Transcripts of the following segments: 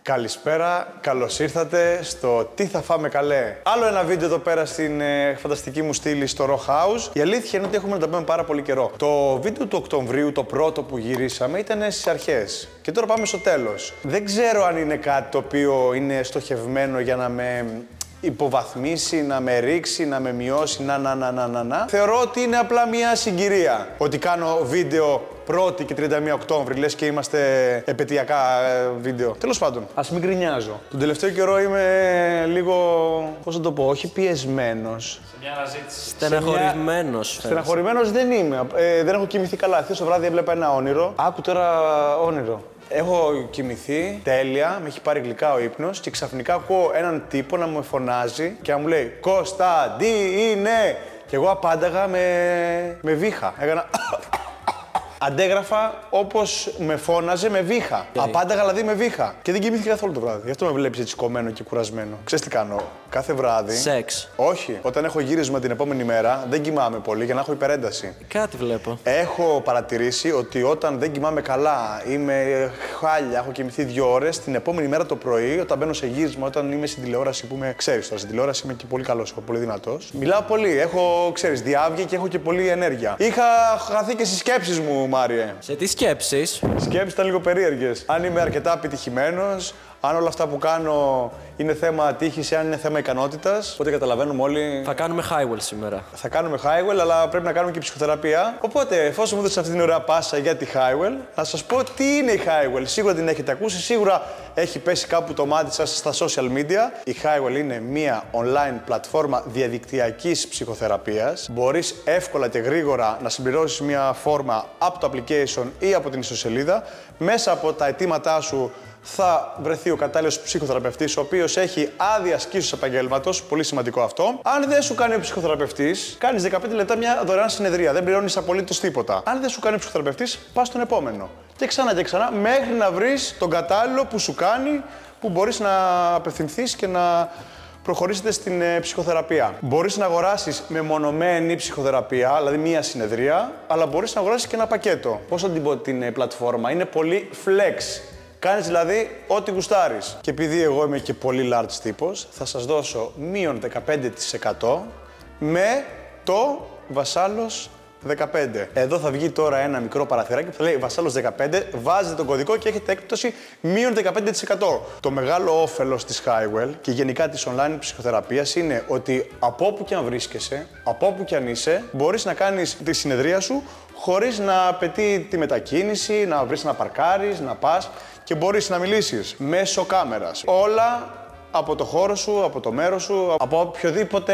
Καλησπέρα, καλώς ήρθατε στο Τι θα φάμε καλέ. Άλλο ένα βίντεο εδώ πέρα στην φανταστική μου στήλη στο Raw House. Η αλήθεια είναι ότι έχουμε να τα πούμε πάρα πολύ καιρό. Το βίντεο του Οκτωβρίου, το πρώτο που γυρίσαμε, ήταν στις αρχές. Και τώρα πάμε στο τέλος. Δεν ξέρω αν είναι κάτι το οποίο είναι στοχευμένο για να με υποβαθμίσει, να με ρίξει, να με μειώσει, να. Θεωρώ ότι είναι απλά μια συγκυρία. Ότι κάνω βίντεο 1η και 31 Οκτώβρη, λες και είμαστε επαιτειακά βίντεο. Τέλος πάντων, ας μην γκρινιάζω. Τον τελευταίο καιρό είμαι λίγο, πώς να το πω, όχι πιεσμένος. Σε μια αναζήτηση. Στεναχωρημένος. Στεναχωρημένος δεν είμαι. Δεν έχω κοιμηθεί καλά. Χθες το βράδυ έβλεπα ένα όνειρο. Άκου τώρα όνειρο. Έχω κοιμηθεί τέλεια, με έχει πάρει γλυκά ο ύπνος και ξαφνικά ακούω έναν τύπο να μου φωνάζει και να μου λέει «Κωνσταντίνε!» Και εγώ απάνταγα με βήχα. Έκανα αντέγραφα όπως με φώναζε με βήχα. Απάνταγα δηλαδή με βήχα. Και δεν κοιμήθηκα καθόλου το βράδυ. Γι' αυτό με βλέπεις έτσι κομμένο και κουρασμένο. Ξέρεις τι κάνω? Κάθε βράδυ. Σεξ. Όχι. Όταν έχω γύρισμα την επόμενη μέρα, δεν κοιμάμαι πολύ για να έχω υπερένταση. Κάτι βλέπω. Έχω παρατηρήσει ότι όταν δεν κοιμάμαι καλά, είμαι χάλια, έχω κοιμηθεί 2 ώρες, την επόμενη μέρα το πρωί, όταν μπαίνω σε γύρισμα, όταν είμαι στην τηλεόραση που είμαι, ξέρεις τώρα, στην τηλεόραση είμαι και πολύ καλός, πολύ δυνατός. Μιλάω πολύ, έχω, ξέρεις, διάβγεια και έχω και πολλή ενέργεια. Είχα χαθεί και στις σκέψεις μου, Μάριε. Σε τι σκέψεις? Σκέψεις ήταν λίγο περίεργες. Αν είμαι αρκετά επιτυχημένος, αν όλα αυτά που κάνω είναι θέμα τύχης ή αν είναι θέμα ικανότητας. Οπότε καταλαβαίνουμε όλοι. Θα κάνουμε highwell σήμερα. Θα κάνουμε highwell, αλλά πρέπει να κάνουμε και ψυχοθεραπεία. Οπότε, εφόσον μου έδωσε αυτή την ωραία πάσα για τη highwell, να σας πω τι είναι η highwell. Σίγουρα την έχετε ακούσει, σίγουρα έχει πέσει κάπου το μάτι σας στα social media. Η highwell είναι μια online πλατφόρμα διαδικτυακής ψυχοθεραπείας. Μπορείς εύκολα και γρήγορα να συμπληρώσεις μια φόρμα από το application ή από την ιστοσελίδα. Μέσα από τα αιτήματά σου θα βρεθεί ο κατάλληλος ψυχοθεραπευτής, ο οποίος έχει άδεια ασκήσεως επαγγέλματος. Πολύ σημαντικό αυτό. Αν δεν σου κάνει ο ψυχοθεραπευτής, κάνεις 15 λεπτά μια δωρεάν συνεδρία. Δεν πληρώνεις απολύτως τίποτα. Αν δεν σου κάνει ο ψυχοθεραπευτής, πας στον επόμενο. Και ξανά και ξανά, μέχρι να βρεις τον κατάλληλο που σου κάνει, που μπορείς να απευθυνθείς και να προχωρήσετε στην ψυχοθεραπεία. Μπορείς να αγοράσεις μεμονωμένη ψυχοθεραπεία, δηλαδή μία συνεδρία, αλλά μπορείς να αγοράσεις και ένα πακέτο. Πώς θα την πω την πλατφόρμα? Είναι πολύ flex. Κάνεις δηλαδή ό,τι γουστάρεις. Και επειδή εγώ είμαι και πολύ large τύπος, θα σας δώσω μείον 15% με το Βασάλος 15. Εδώ θα βγει τώρα ένα μικρό παραθυράκι που θα λέει Βασάλος 15, βάζετε τον κωδικό και έχετε έκπτωση μείον 15%. Το μεγάλο όφελος της highwell και γενικά της online ψυχοθεραπείας είναι ότι από όπου και αν βρίσκεσαι, από όπου και αν είσαι, μπορείς να κάνεις τη συνεδρία σου χωρίς να απαιτεί τη μετακίνηση, να βρεις να παρκάρεις, να πας και μπορείς να μιλήσεις μέσω κάμερας. Όλα από το χώρο σου, από το μέρος σου, από οποιοδήποτε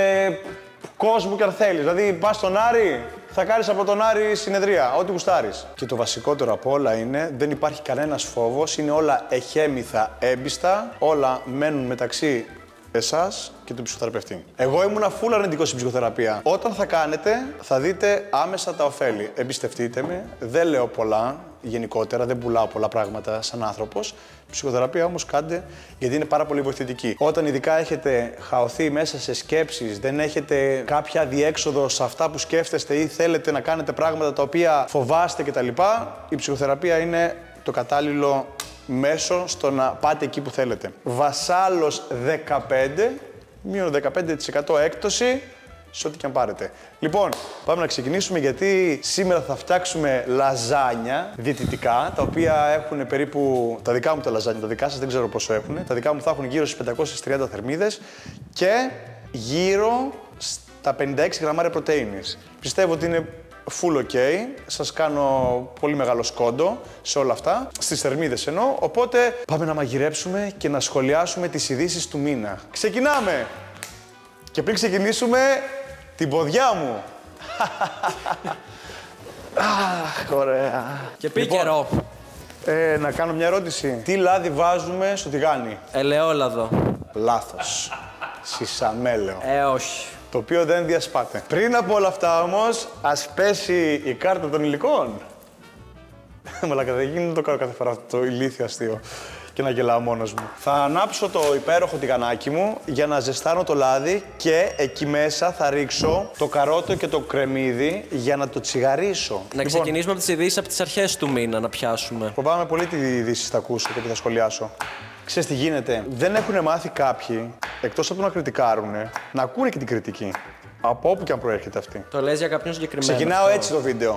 κόσμο και αν θέλεις. Δηλαδή πας στον Άρη, θα κάνεις από τον Άρη συνεδρία, ό,τι γουστάρεις. Και το βασικότερο από όλα είναι, δεν υπάρχει κανένας φόβος, είναι όλα εχέμηθα έμπιστα, όλα μένουν μεταξύ εσάς και του ψυχοθεραπευτή. Εγώ ήμουνα full αρνητικός στην ψυχοθεραπεία. Όταν θα κάνετε, θα δείτε άμεσα τα ωφέλη. Εμπιστευτείτε με, δεν λέω πολλά γενικότερα, δεν πουλάω πολλά πράγματα σαν άνθρωπος. Ψυχοθεραπεία όμως κάντε, γιατί είναι πάρα πολύ βοηθητική. Όταν ειδικά έχετε χαωθεί μέσα σε σκέψεις, δεν έχετε κάποια διέξοδο σε αυτά που σκέφτεστε ή θέλετε να κάνετε πράγματα τα οποία φοβάστε κτλ., η ψυχοθεραπεία είναι το κατάλληλο μέσο στο να πάτε εκεί που θέλετε. Βασάλος 15, μείον 15% έκπτωση σε ό,τι και αν πάρετε. Λοιπόν, πάμε να ξεκινήσουμε γιατί σήμερα θα φτιάξουμε λαζάνια διαιτητικά, τα οποία έχουν περίπου, τα δικά μου τα λαζάνια, τα δικά σας δεν ξέρω πόσο έχουν, τα δικά μου θα έχουν γύρω στις 530 θερμίδες και γύρω στα 56 γραμμάρια πρωτεΐνης. Πιστεύω ότι είναι full ok, σας κάνω πολύ μεγάλο σκόντο σε όλα αυτά, στις θερμίδες εννοώ, οπότε πάμε να μαγειρέψουμε και να σχολιάσουμε τις ειδήσεις του μήνα. Ξεκινάμε! Και πριν ξεκινήσουμε, την ποδιά μου. Αχ, ωραία. Και πει καιρό. Να κάνω μια ερώτηση. Τι λάδι βάζουμε στο τηγάνι? Ελαιόλαδο. Λάθος. Σισαμέλαιο. Όχι. Το οποίο δεν διασπάται. Πριν από όλα αυτά όμως, ας πέσει η κάρτα των υλικών. Μαλάκα, δεν γίνεται να το κάνω κάθε φορά το ηλίθιο αστείο και να γελάω μόνος μου. Θα ανάψω το υπέροχο τηγανάκι μου για να ζεστάνω το λάδι και εκεί μέσα θα ρίξω το καρότο και το κρεμμύδι για να το τσιγαρίσω. Να ξεκινήσουμε από τις ειδήσεις από τις αρχές του μήνα να πιάσουμε. Φοβάμαι πολύ τι ειδήσεις θα ακούσω και τι θα σχολιάσω. Ξέρεις τι γίνεται. Δεν έχουν μάθει κάποιοι, εκτός από το να κριτικάρουνε, να ακούνε και την κριτική. Από όπου και αν προέρχεται αυτή. Το λες για κάποιον συγκεκριμένο. Ξεκινάω έτσι το βίντεο.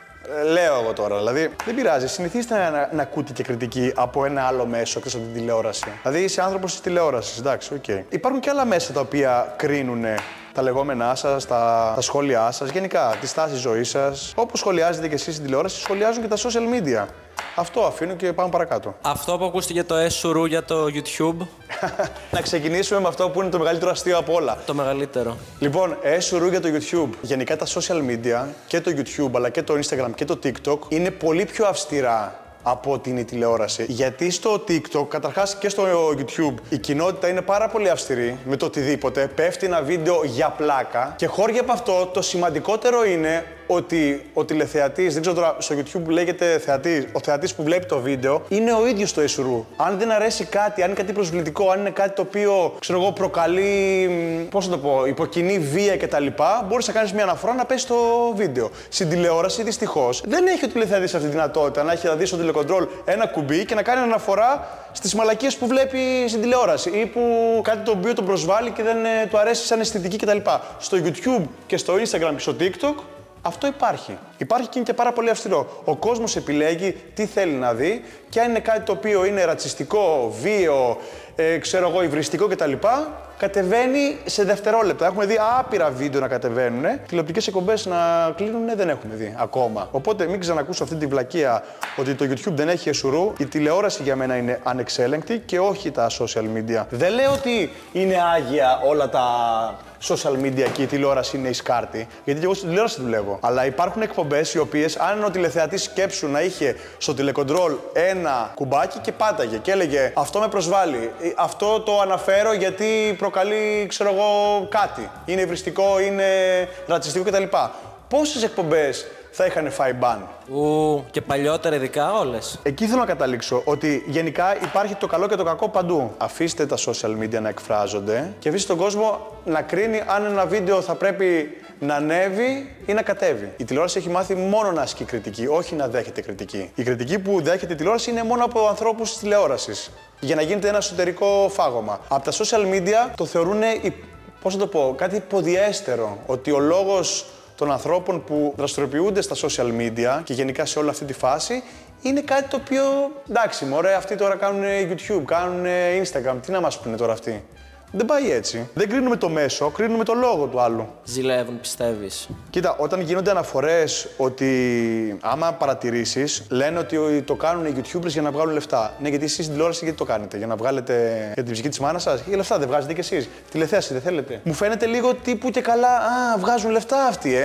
Λέω εγώ τώρα, δηλαδή δεν πειράζει. Συνηθίστε να ακούτε και κριτική από ένα άλλο μέσο εκτός από την τηλεόραση. Δηλαδή είσαι άνθρωπος της τηλεόρασης, εντάξει, οκ. Υπάρχουν και άλλα μέσα τα οποία κρίνουν τα λεγόμενά σας, τα σχόλιά σας, γενικά τη στάση ζωής σας. Όπως σχολιάζετε και εσείς στην τηλεόραση, σχολιάζουν και τα social media. Αυτό αφήνω και πάμε παρακάτω. Αυτό που ακούστηκε το εσουρού για το YouTube. Να ξεκινήσουμε με αυτό που είναι το μεγαλύτερο αστείο από όλα. Το μεγαλύτερο. Λοιπόν, εσουρού για το YouTube. Γενικά τα social media και το YouTube αλλά και το Instagram και το TikTok είναι πολύ πιο αυστηρά από ότι είναι η τηλεόραση. Γιατί στο TikTok, καταρχάς και στο YouTube, η κοινότητα είναι πάρα πολύ αυστηρή με το οτιδήποτε. Πέφτει ένα βίντεο για πλάκα. Και χώρια από αυτό, το σημαντικότερο είναι ότι ο τηλεθεατής, δεν ξέρω τώρα, στο YouTube λέγεται θεατής, ο θεατής που βλέπει το βίντεο, είναι ο ίδιος το εσουρού. Αν δεν αρέσει κάτι, αν είναι κάτι προσβλητικό, αν είναι κάτι το οποίο, ξέρω εγώ, προκαλεί, πώς να το πω, υποκινεί βία κτλ., μπορείς να κάνεις μια αναφορά να πέσει το βίντεο. Στην τηλεόραση, δυστυχώς, δεν έχει ο τηλεθεατής αυτή τη δυνατότητα να έχει δει στο τηλεκοντρόλ ένα κουμπί και να κάνει αναφορά στις μαλακίες που βλέπει στην τηλεόραση ή που κάτι το οποίο τον προσβάλλει και δεν του αρέσει σαν αισθητική κτλ. Στο YouTube και στο Instagram και στο TikTok αυτό υπάρχει. Υπάρχει και είναι και πάρα πολύ αυστηρό. Ο κόσμος επιλέγει τι θέλει να δει και αν είναι κάτι το οποίο είναι ρατσιστικό, βίαιο, ξέρω εγώ, υβριστικό κτλ. Κατεβαίνει σε δευτερόλεπτα. Έχουμε δει άπειρα βίντεο να κατεβαίνουν. Τηλεοπτικές εκπομπές να κλείνουν δεν έχουμε δει ακόμα. Οπότε μην ξανακούσω αυτή τη βλακεία ότι το YouTube δεν έχει εσουρού. Η τηλεόραση για μένα είναι ανεξέλεγκτη και όχι τα social media. Δεν λέω ότι είναι άγια όλα τα social media και η τηλεόραση είναι η σκάρτη. Γιατί και εγώ στην τηλεόραση δουλεύω. Αλλά υπάρχουν εκπομπές οι οποίες, αν ο τηλεθεατής σκέψου να είχε στο τηλεκοντρόλ ένα κουμπάκι και πάταγε και έλεγε αυτό με προσβάλλει, αυτό το αναφέρω γιατί προκαλεί, ξέρω εγώ, κάτι. Είναι υβριστικό, είναι ρατσιστικό κτλ. Πόσες εκπομπές θα είχαν φάει μπαν? Και παλιότερα ειδικά όλες. Εκεί θέλω να καταλήξω ότι γενικά υπάρχει το καλό και το κακό παντού. Αφήστε τα social media να εκφράζονται και αφήστε τον κόσμο να κρίνει αν ένα βίντεο θα πρέπει να ανέβει ή να κατέβει. Η τηλεόραση έχει μάθει μόνο να ασκεί κριτική, όχι να δέχεται κριτική. Η κριτική που δέχεται η τηλεόραση είναι μόνο από ανθρώπους της τηλεόρασης. Για να γίνεται ένα εσωτερικό φάγωμα. Από τα social media το θεωρούν, πώς να το πω, κάτι υποδιέστερο. Ότι ο λόγος των ανθρώπων που δραστηριοποιούνται στα social media και γενικά σε όλη αυτή τη φάση είναι κάτι το οποίο, εντάξει μωρέ, αυτοί τώρα κάνουν YouTube, κάνουν Instagram, τι να μας πούνε τώρα αυτοί. Δεν πάει έτσι. Δεν κρίνουμε το μέσο, κρίνουμε το λόγο του άλλου. Ζηλεύουν, πιστεύεις? Κοίτα, όταν γίνονται αναφορές ότι άμα παρατηρήσεις, λένε ότι το κάνουν οι YouTubers για να βγάλουν λεφτά. Ναι, γιατί εσείς στην τηλεόραση γιατί το κάνετε? Για να βγάλετε για την ψυχή της μάνας σας? Για λεφτά δεν βγάζετε κι εσείς? Τηλεθέαση δεν θέλετε? Μου φαίνεται λίγο τύπου και καλά, βγάζουν λεφτά αυτοί,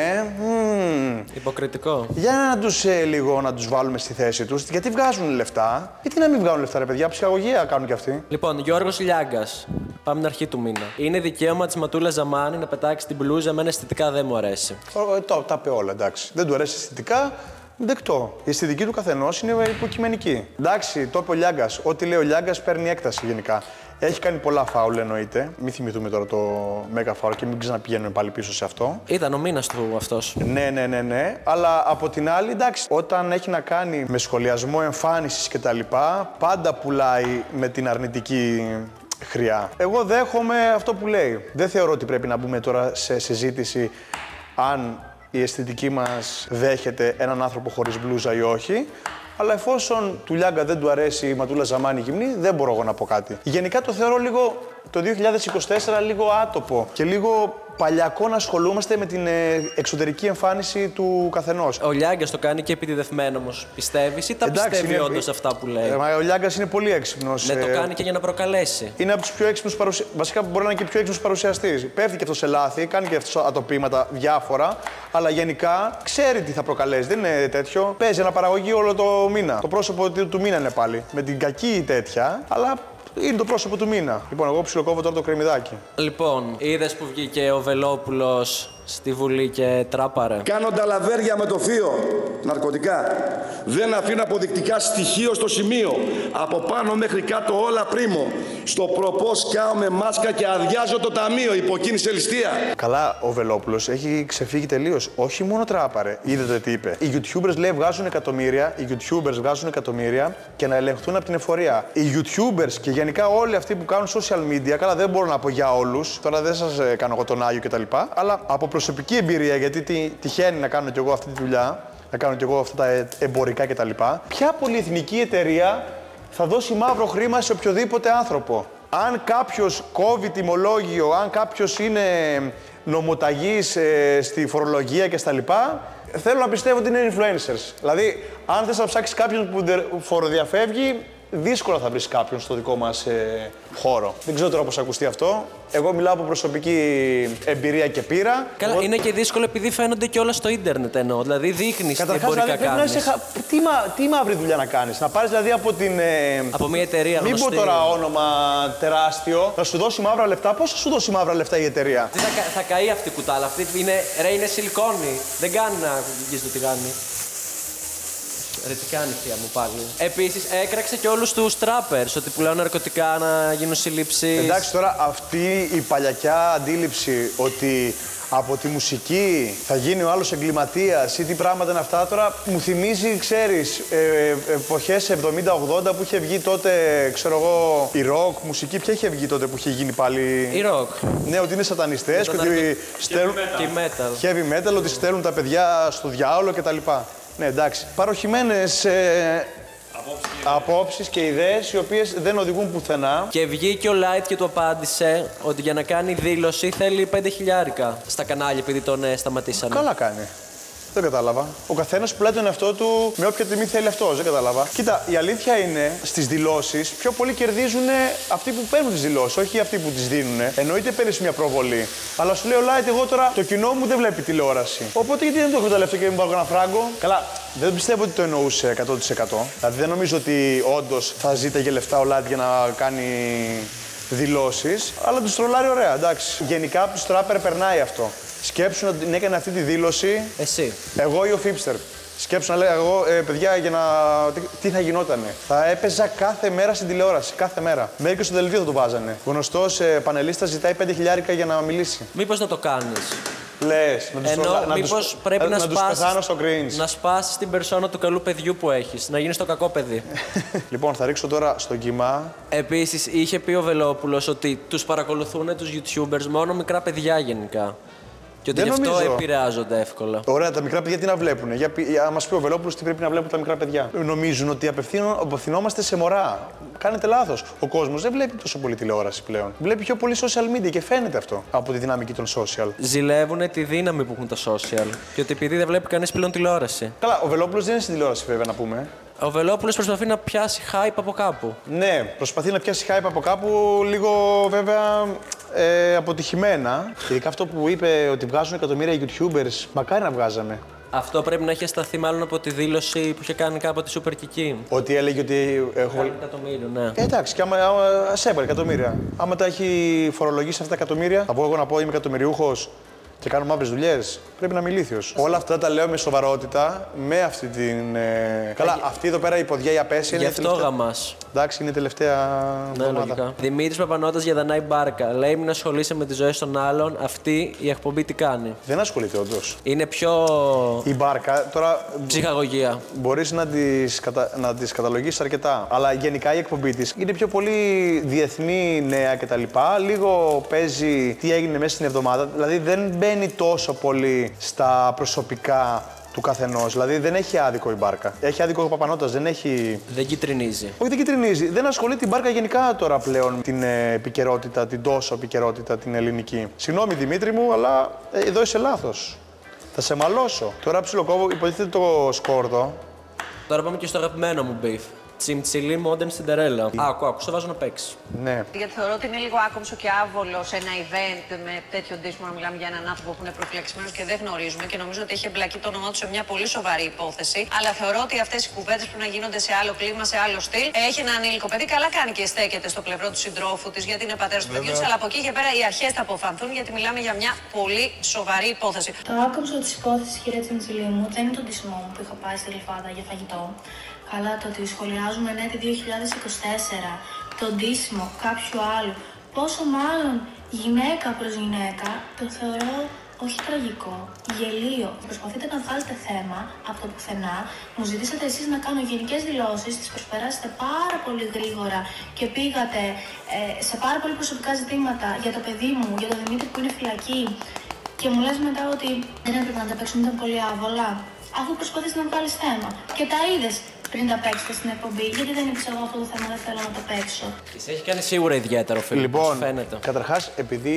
Υποκριτικό. Για να τους λίγο να τους βάλουμε στη θέση τους. Γιατί βγάζουν λεφτά? Γιατί να μην βγάλουν λεφτά, ρε παιδιά? Ψυχαγωγία κάνουν κι αυτοί. Λοιπόν, Γιώργος Λιάγκας. Πάμε την αρχή του μήνα. Είναι δικαίωμα της Ματούλας Ζαμάνη να πετάξει την μπλούζα, εμένα αισθητικά δεν μου αρέσει. Τα είπε όλα, εντάξει. Δεν του αρέσει αισθητικά, δεκτό. Η αισθητική του καθενός είναι υποκειμενική. Εντάξει, το είπε ο Λιάγκας. Ό,τι λέει ο Λιάγκας παίρνει έκταση γενικά. Έχει κάνει πολλά φάουλ εννοείται. Μην θυμηθούμε τώρα το μέγα φάουλ και μην ξαναπηγαίνουμε πάλι πίσω σε αυτό. Ήταν ο μήνας του αυτός. Ναι. Αλλά από την άλλη, εντάξει, όταν έχει να κάνει με σχολιασμό εμφάνισης κτλ., πάντα πουλάει με την αρνητική χρειά. Εγώ δέχομαι αυτό που λέει. Δεν θεωρώ ότι πρέπει να μπούμε τώρα σε συζήτηση αν η αισθητική μας δέχεται έναν άνθρωπο χωρίς μπλούζα ή όχι. Αλλά εφόσον του Λιάγκα δεν του αρέσει η Ματούλα Ζαμάνη γυμνή, δεν μπορώ εγώ να πω κάτι. Γενικά το θεωρώ λίγο το 2024 λίγο άτοπο και λίγο παλιακό να ασχολούμαστε με την εξωτερική εμφάνιση του καθενός. Ο Λιάγκας το κάνει και επιτιδευμένο όμως. Πιστεύεις ή τα πιστεύει όντως αυτά που λέει? Ο Λιάγκας είναι πολύ έξυπνος. Ναι, το κάνει και για να προκαλέσει. Είναι από τους πιο έξυπνους παρουσιαστές. Βασικά μπορεί να είναι και πιο έξυπνος παρουσιαστής. Πέφτει και αυτό σε λάθη, κάνει και αυτό ατοπήματα διάφορα. Αλλά γενικά ξέρει τι θα προκαλέσει. Δεν είναι τέτοιο. Παίζει αναπαραγωγή όλο το μήνα. Το πρόσωπο του μήνα είναι πάλι. Με την κακή τέτοια, αλλά είναι το πρόσωπο του μήνα. Λοιπόν, εγώ ψιλοκόβω τώρα το κρεμμυδάκι. Λοιπόν, είδες που βγήκε ο Βελόπουλος στη Βουλή και τράπαρε. Κάνοντα λαβέρια με το θείο, ναρκωτικά. Δεν αφήνω αποδεικτικά στοιχείο στο σημείο. Από πάνω μέχρι κάτω όλα πρίμο. Στο προπό σκάω με μάσκα και αδειάζω το ταμείο. Υποκίνησε ληστεία. Καλά, ο Βελόπουλος έχει ξεφύγει τελείως. Όχι μόνο τράπαρε. Είδατε τι είπε. Οι YouTubers λέει βγάζουν εκατομμύρια και να ελεγχθούν από την εφορία. Οι YouTubers και γενικά όλοι αυτοί που κάνουν social media, καλά δεν μπορώ να πω για όλους. Τώρα δεν σας κάνω εγώ τον Άγιο κτλ. Αλλά από προσωπική εμπειρία, γιατί τυχαίνει να κάνω κι εγώ αυτή τη δουλειά, να κάνω κι εγώ αυτά τα εμπορικά κτλ. Ποια πολυεθνική εταιρεία θα δώσει μαύρο χρήμα σε οποιοδήποτε άνθρωπο? Αν κάποιος κόβει τιμολόγιο, αν κάποιος είναι νομοταγής στη φορολογία και στα λοιπά, θέλω να πιστεύω ότι είναι influencers. Δηλαδή, αν θες να ψάξεις κάποιον που φοροδιαφεύγει, δύσκολα θα βρεις κάποιον στο δικό μας χώρο. Δεν ξέρω τώρα πώς θα ακουστεί αυτό. Εγώ μιλάω από προσωπική εμπειρία και πείρα. Καλά, είναι και δύσκολο επειδή φαίνονται και όλα στο ίντερνετ εννοώ. Δηλαδή δείχνεις τι εμπορικά κάνεις. Τι μαύρη δουλειά να κάνεις. Να πάρεις δηλαδή από την. Από μια εταιρεία γνωστή. Μην πω τώρα όνομα τεράστιο. Να σου δώσει μαύρα λεφτά. Πώς θα σου δώσει μαύρα λεφτά η εταιρεία? Θα καεί αυτή η κουτάλα. Αυτή είναι σιλικόνη. Δεν κάνει να βγεις το τηγάνι. Ρε τι κάνει θεία μου πάλι. Επίσης έκραξε και όλους τους trappers ότι πουλάουν ναρκωτικά να γίνουν συλλήψεις. Εντάξει τώρα αυτή η παλιακιά αντίληψη ότι από τη μουσική θα γίνει ο άλλος εγκληματίας ή τι πράγματα είναι αυτά τώρα μου θυμίζει, ξέρεις, εποχές 70-80 που είχε βγει τότε, ξέρω εγώ, η rock μουσική. Ποια είχε βγει τότε που είχε γίνει πάλι? Η rock. Ναι, ότι είναι σατανιστές και ότι στέλνουν. Και metal. Heavy metal, ότι στέλνουν τα παιδιά στο διάολο κτλ. Ναι, εντάξει. Παροχημένες απόψεις και ιδέες οι οποίες δεν οδηγούν πουθενά. Και βγήκε ο Light και του απάντησε ότι για να κάνει δήλωση θέλει 5.000 στα κανάλια επειδή τον σταματήσανε. Καλά κάνει. Δεν κατάλαβα. Ο καθένας πουλάει τον εαυτό του με όποια τιμή θέλει αυτός. Δεν κατάλαβα. Κοίτα, η αλήθεια είναι στις δηλώσεις πιο πολύ κερδίζουν αυτοί που παίρνουν τις δηλώσεις, όχι αυτοί που τις δίνουν. Εννοείται παίρνεις μια προβολή. Αλλά σου λέει ο Light, εγώ τώρα το κοινό μου δεν βλέπει τηλεόραση. Οπότε γιατί δεν το εκμεταλλευτώ και μην πάρω ένα φράγκο? Καλά, δεν πιστεύω ότι το εννοούσε 100%. Δηλαδή δεν νομίζω ότι όντως θα ζήταγε λεφτά ο Light για να κάνει δηλώσεις. Αλλά τους τρολάρει ωραία, εντάξει. Γενικά από τους τράπερ περνάει αυτό. Σκέψου να την έκανε αυτή τη δήλωση. Εσύ. Εγώ ή ο Φίπστερ. Σκέψου να λέει εγώ, παιδιά, για να. Τι θα γινότανε. Θα έπαιζα κάθε μέρα στην τηλεόραση. Κάθε μέρα. Μέχρι και στο δελτίο θα το βάζανε. Γνωστός πανελίστας ζητάει 5.000 για να μιλήσει. Μήπως να το κάνεις? Λες, μήπως πρέπει να πεθάνω στο cringe. Να σπάσεις την περσόνα του καλού παιδιού που έχεις. Να γίνεις το κακό παιδί. Λοιπόν, θα ρίξω τώρα στο κύμα. Επίσης, είχε πει ο Βελόπουλος ότι τους παρακολουθούν τους YouTubers μόνο μικρά παιδιά γενικά. Και ότι γι' αυτό επηρεάζονται εύκολα. Ωραία, τα μικρά παιδιά τι να βλέπουν. Για μας πει ο Βελόπουλος τι πρέπει να βλέπουν τα μικρά παιδιά. Νομίζουν ότι απευθυνόμαστε σε μωρά. Κάνετε λάθος. Ο κόσμος δεν βλέπει τόσο πολύ τηλεόραση πλέον. Βλέπει πιο πολύ social media και φαίνεται αυτό από τη δυναμική των social. Ζηλεύουν τη δύναμη που έχουν τα social. Και ότι επειδή δεν βλέπει κανείς πλέον τηλεόραση. Καλά, ο Βελόπουλος δεν είναι στην τηλεόραση, βέβαια να πούμε. Ο Βελόπουλος προσπαθεί να πιάσει hype από κάπου. Ναι, προσπαθεί να πιάσει hype από κάπου, λίγο βέβαια αποτυχημένα. Ειδικά αυτό που είπε ότι βγάζουν εκατομμύρια YouTubers, μακάρι να βγάζαμε. Αυτό πρέπει να έχει σταθεί μάλλον από τη δήλωση που είχε κάνει κάποτε η Super Kiki. Ότι έλεγε ότι έχω. Εκατομμύριο, ναι. Εντάξει, και άμα σε έβαλε εκατομμύρια. Άμα τα έχει φορολογήσει αυτά τα εκατομμύρια, θα πω εγώ να πω είμαι εκατομμυριούχος και κάνω μαύρες δουλειές, πρέπει να είμαι ηλίθιος. Όλα αυτά τα λέω με σοβαρότητα, με αυτή την. Καλά, αυτή εδώ πέρα η ποδιά η απέσια είναι. Γι' αυτό γαμάς. Εντάξει, είναι η τελευταία. Ναι, λογικά. Δημήτρης Παπανώτας για Δανάη Μπάρκα. Λέει μην ασχολείσαι με τις ζωές των άλλων. Αυτή η εκπομπή τι κάνει? Δεν ασχολείται όντως. Είναι πιο. Η Μπάρκα τώρα. Ψυχαγωγία. Μπορείς να τις καταλογίσεις αρκετά. Αλλά γενικά η εκπομπή της είναι πιο πολύ διεθνή νέα κτλ. Λίγο παίζει τι έγινε μέσα στην εβδομάδα. Δηλαδή δεν μπαίνει τόσο πολύ στα προσωπικά του καθενός. Δηλαδή δεν έχει άδικο η Μπάρκα. Έχει άδικο ο Παπανώτας, δεν έχει. Δεν κυτρινίζει. Όχι, δεν κυτρινίζει. Δεν ασχολείται η Μπάρκα γενικά τώρα πλέον την επικαιρότητα, την τόσο επικαιρότητα την ελληνική. Συγγνώμη Δημήτρη μου, αλλά εδώ είσαι λάθος. Θα σε μαλώσω. Τώρα ψιλοκόβω, υποτίθεται το σκόρδο. Τώρα πάμε και στο αγαπημένο μου beef. Τσιμτσιλή Modern Cinderella. Άκου, το βάζω να παίξει. Ναι. Γιατί θεωρώ ότι είναι λίγο άκομψο και άβολο σε ένα event με τέτοιο ντύσιμο να μιλάμε για έναν άνθρωπο που είναι προφυλαξισμένος και δεν γνωρίζουμε και νομίζω ότι έχει εμπλακεί το όνομά του σε μια πολύ σοβαρή υπόθεση. Αλλά θεωρώ ότι αυτές οι κουβέντες που να γίνονται σε άλλο κλίμα, σε άλλο στυλ. Έχει ένα ανήλικο παιδί, καλά κάνει και στέκεται στο πλευρό του συντρόφου της γιατί είναι πατέρας του παιδιού της. Αλλά από εκεί και πέρα οι αρχές θα αποφανθούν γιατί μιλάμε για μια πολύ σοβαρή υπόθεση. Το άκομψο της υπόθεσης, κυρία Τσιμτσιλή μου, δεν είναι το ντύσιμό μου που είχα πάει στη Γλυφάδα για φαγητό. Αλλά το ότι σχολιάζουμε έτη 2024 το ντύσιμο κάποιου άλλου, πόσο μάλλον γυναίκα προς γυναίκα, το θεωρώ όχι τραγικό, γελίο. Προσπαθείτε να βγάλετε θέμα από το πουθενά. Μου ζητήσατε εσείς να κάνω γενικές δηλώσεις, τις προσπεράσετε πάρα πολύ γρήγορα και πήγατε σε πάρα πολύ προσωπικά ζητήματα για το παιδί μου, για τον Δημήτρη που είναι φυλακή. Και μου λες μετά ότι δεν έπρεπε να τα παίξουν, ήταν πολύ άβολα. Αφού προσπαθείς να βγάλεις θέμα και τα είδες πριν τα παίξετε στην εκπομπή, γιατί δεν είπες εγώ αυτό το θέμα, δεν θέλω να το παίξω. Σε έχει κάνει σίγουρα ιδιαίτερο φίλο. Λοιπόν, φαίνεται. Καταρχάς, επειδή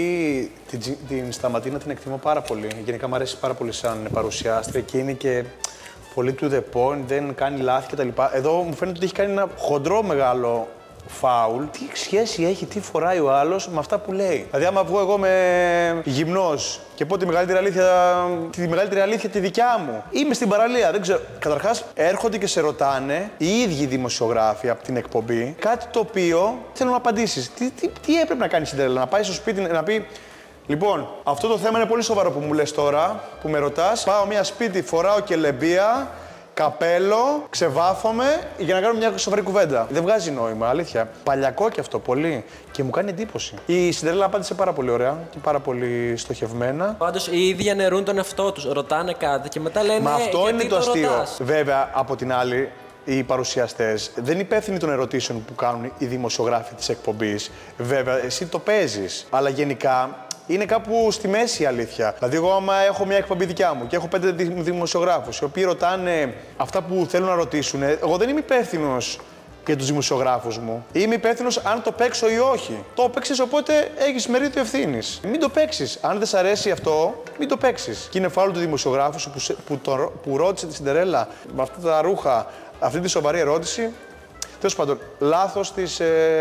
την Σταματίνα την εκτιμώ πάρα πολύ, γενικά μου αρέσει πάρα πολύ σαν παρουσιάστρια και είναι και πολύ to the point, δεν κάνει λάθη κτλ. Εδώ μου φαίνεται ότι έχει κάνει ένα χοντρό μεγάλο φάουλ. Τι σχέση έχει, τι φοράει ο άλλος με αυτά που λέει. Δηλαδή, άμα βγω εγώ με γυμνός και πω τη μεγαλύτερη αλήθεια τη δικιά μου, είμαι στην παραλία, δεν ξέρω. Καταρχάς, έρχονται και σε ρωτάνε οι ίδιοι δημοσιογράφοι από την εκπομπή κάτι το οποίο θέλω να απαντήσεις. Τι έπρεπε να κάνει η Σιντερέλα, να πάει στο σπίτι να πει. Λοιπόν, αυτό το θέμα είναι πολύ σοβαρό που μου λες τώρα, που με ρωτάς. Πάω μια σπίτι, φοράω και λεμπία. Καπέλο, ξεβάφομαι για να κάνω μια σοβαρή κουβέντα. Δεν βγάζει νόημα, αλήθεια. Παλιακό κι αυτό, πολύ. Και μου κάνει εντύπωση. Η Σιντερέλα απάντησε πάρα πολύ ωραία και πάρα πολύ στοχευμένα. Πάντως οι ίδιοι αναιρούν τον εαυτό τους. Ρωτάνε κάτι και μετά λένε. Μα αυτό είναι το αστείο. Ρωτάς. Βέβαια, από την άλλη, οι παρουσιαστές δεν είναι υπεύθυνοι των ερωτήσεων που κάνουν οι δημοσιογράφοι της εκπομπής. Βέβαια, εσύ το παίζεις. Αλλά γενικά. Είναι κάπου στη μέση η αλήθεια. Δηλαδή, εγώ άμα έχω μια εκπομπή δικιά μου και έχω 5 δημοσιογράφους οι οποίοι ρωτάνε αυτά που θέλουν να ρωτήσουν, εγώ δεν είμαι υπεύθυνος για τους δημοσιογράφους μου. Είμαι υπεύθυνος αν το παίξω ή όχι. Το παίξεις, οπότε έχεις μερίδιο ευθύνης. Μην το παίξεις. Αν δεν σ' αρέσει αυτό, μην το παίξεις. Και είναι φάουλ του δημοσιογράφου που ρώτησε τη Σιντερέλα με αυτά τα ρούχα αυτή τη σοβαρή ερώτηση. Τέλος πάντων, λάθος της.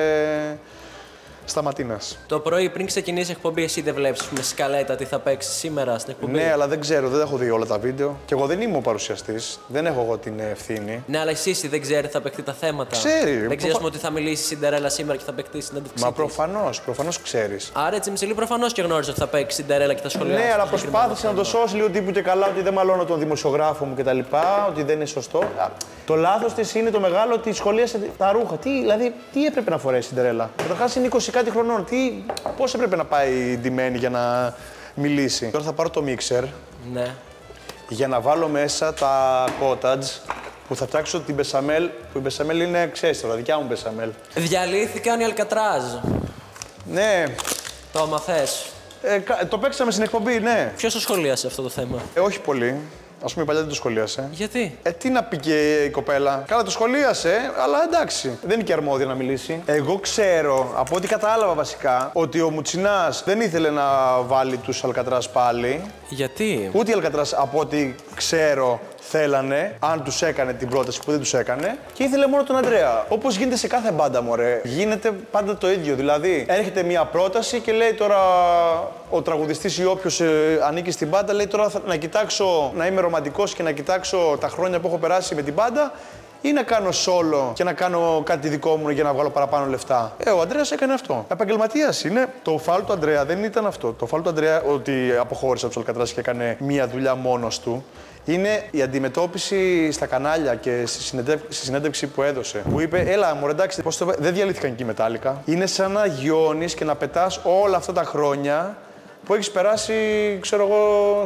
Σταματίνας. Το πρωί πριν ξεκινήσει η εκπομπή, εσύ δεν βλέπεις με σκαλέτα τι θα παίξει σήμερα στην εκπομπή. Ναι, αλλά δεν ξέρω, δεν έχω δει όλα τα βίντεο. Και εγώ δεν είμαι ο παρουσιαστής. Δεν έχω εγώ την ευθύνη. Ναι, αλλά εσύ δεν ξέρει θα παιχτεί τα θέματα. Ξέρει. Δεν ξέρει ότι θα μιλήσει η Σιντερέλα σήμερα και θα παιχτεί συνέντευξη. Μα προφανώς ξέρεις. Άρα έτσι Τσιμτσιλή προφανώς και γνώριζε ότι θα παίξει η Σιντερέλα και θα σχολιάσει. Ναι, αλλά προσπάθησε να το σώσει λίγο τύπου και καλά ότι δεν μαλώνω τον δημοσιογράφο μου κτλ. Ότι δεν είναι σωστό. Το λάθος της είναι το μεγάλο ότι σχολίασε τα ρούχα. Δηλαδή, τι έπρεπε να φορέσει η Σιντερέλα. Καταρχάς είναι 20 κάτι χρονών. Πώς έπρεπε να πάει ντυμένη για να μιλήσει. Τώρα θα πάρω το μίξερ. Ναι. Για να βάλω μέσα τα cottage που θα φτιάξω την μπεσαμέλ. Που η μπεσαμέλ είναι, ξέρεις τώρα, δικιά μου μπεσαμέλ. Διαλύθηκαν οι Αλκατράζ. Ναι. Το μαθες. Το παίξαμε στην εκπομπή, ναι. Ποιος το σχολίασε αυτό το θέμα. Όχι πολύ. Ας πούμε, η παλιά δεν το σχολίασε. Γιατί? Τι να πει και η κοπέλα. Καλά, το σχολίασε, αλλά εντάξει. Δεν είναι και αρμόδια να μιλήσει. Εγώ ξέρω, από ό,τι κατάλαβα βασικά, ότι ο Μουτσινάς δεν ήθελε να βάλει τους Αλκατράς πάλι. Γιατί? Ούτε οι Αλκατράς, από ό,τι ξέρω, θέλανε, αν τους έκανε την πρόταση που δεν τους έκανε, και ήθελε μόνο τον Αντρέα. Όπως γίνεται σε κάθε μπάντα, μωρέ. Γίνεται πάντα το ίδιο. Δηλαδή, έρχεται μια πρόταση και λέει τώρα ο τραγουδιστής ή όποιος ανήκει στην μπάντα, λέει τώρα να κοιτάξω να είμαι ρομαντικός και να κοιτάξω τα χρόνια που έχω περάσει με την μπάντα, ή να κάνω solo και να κάνω κάτι δικό μου για να βγάλω παραπάνω λεφτά. Ο Αντρέας έκανε αυτό. Επαγγελματίας είναι. Το φάουλ του Αντρέα δεν ήταν αυτό. Το φάουλ του Αντρέα ότι αποχώρησε από τους Αλκατράς και έκανε μία δουλειά μόνος του. Είναι η αντιμετώπιση στα κανάλια και στη συνέντευξη που έδωσε. Που είπε, έλα μωρέ, εντάξει, δεν διαλύθηκαν εκεί μετάλλικα. Είναι σαν να γιώνεις και να πετάς όλα αυτά τα χρόνια που έχεις περάσει, ξέρω εγώ,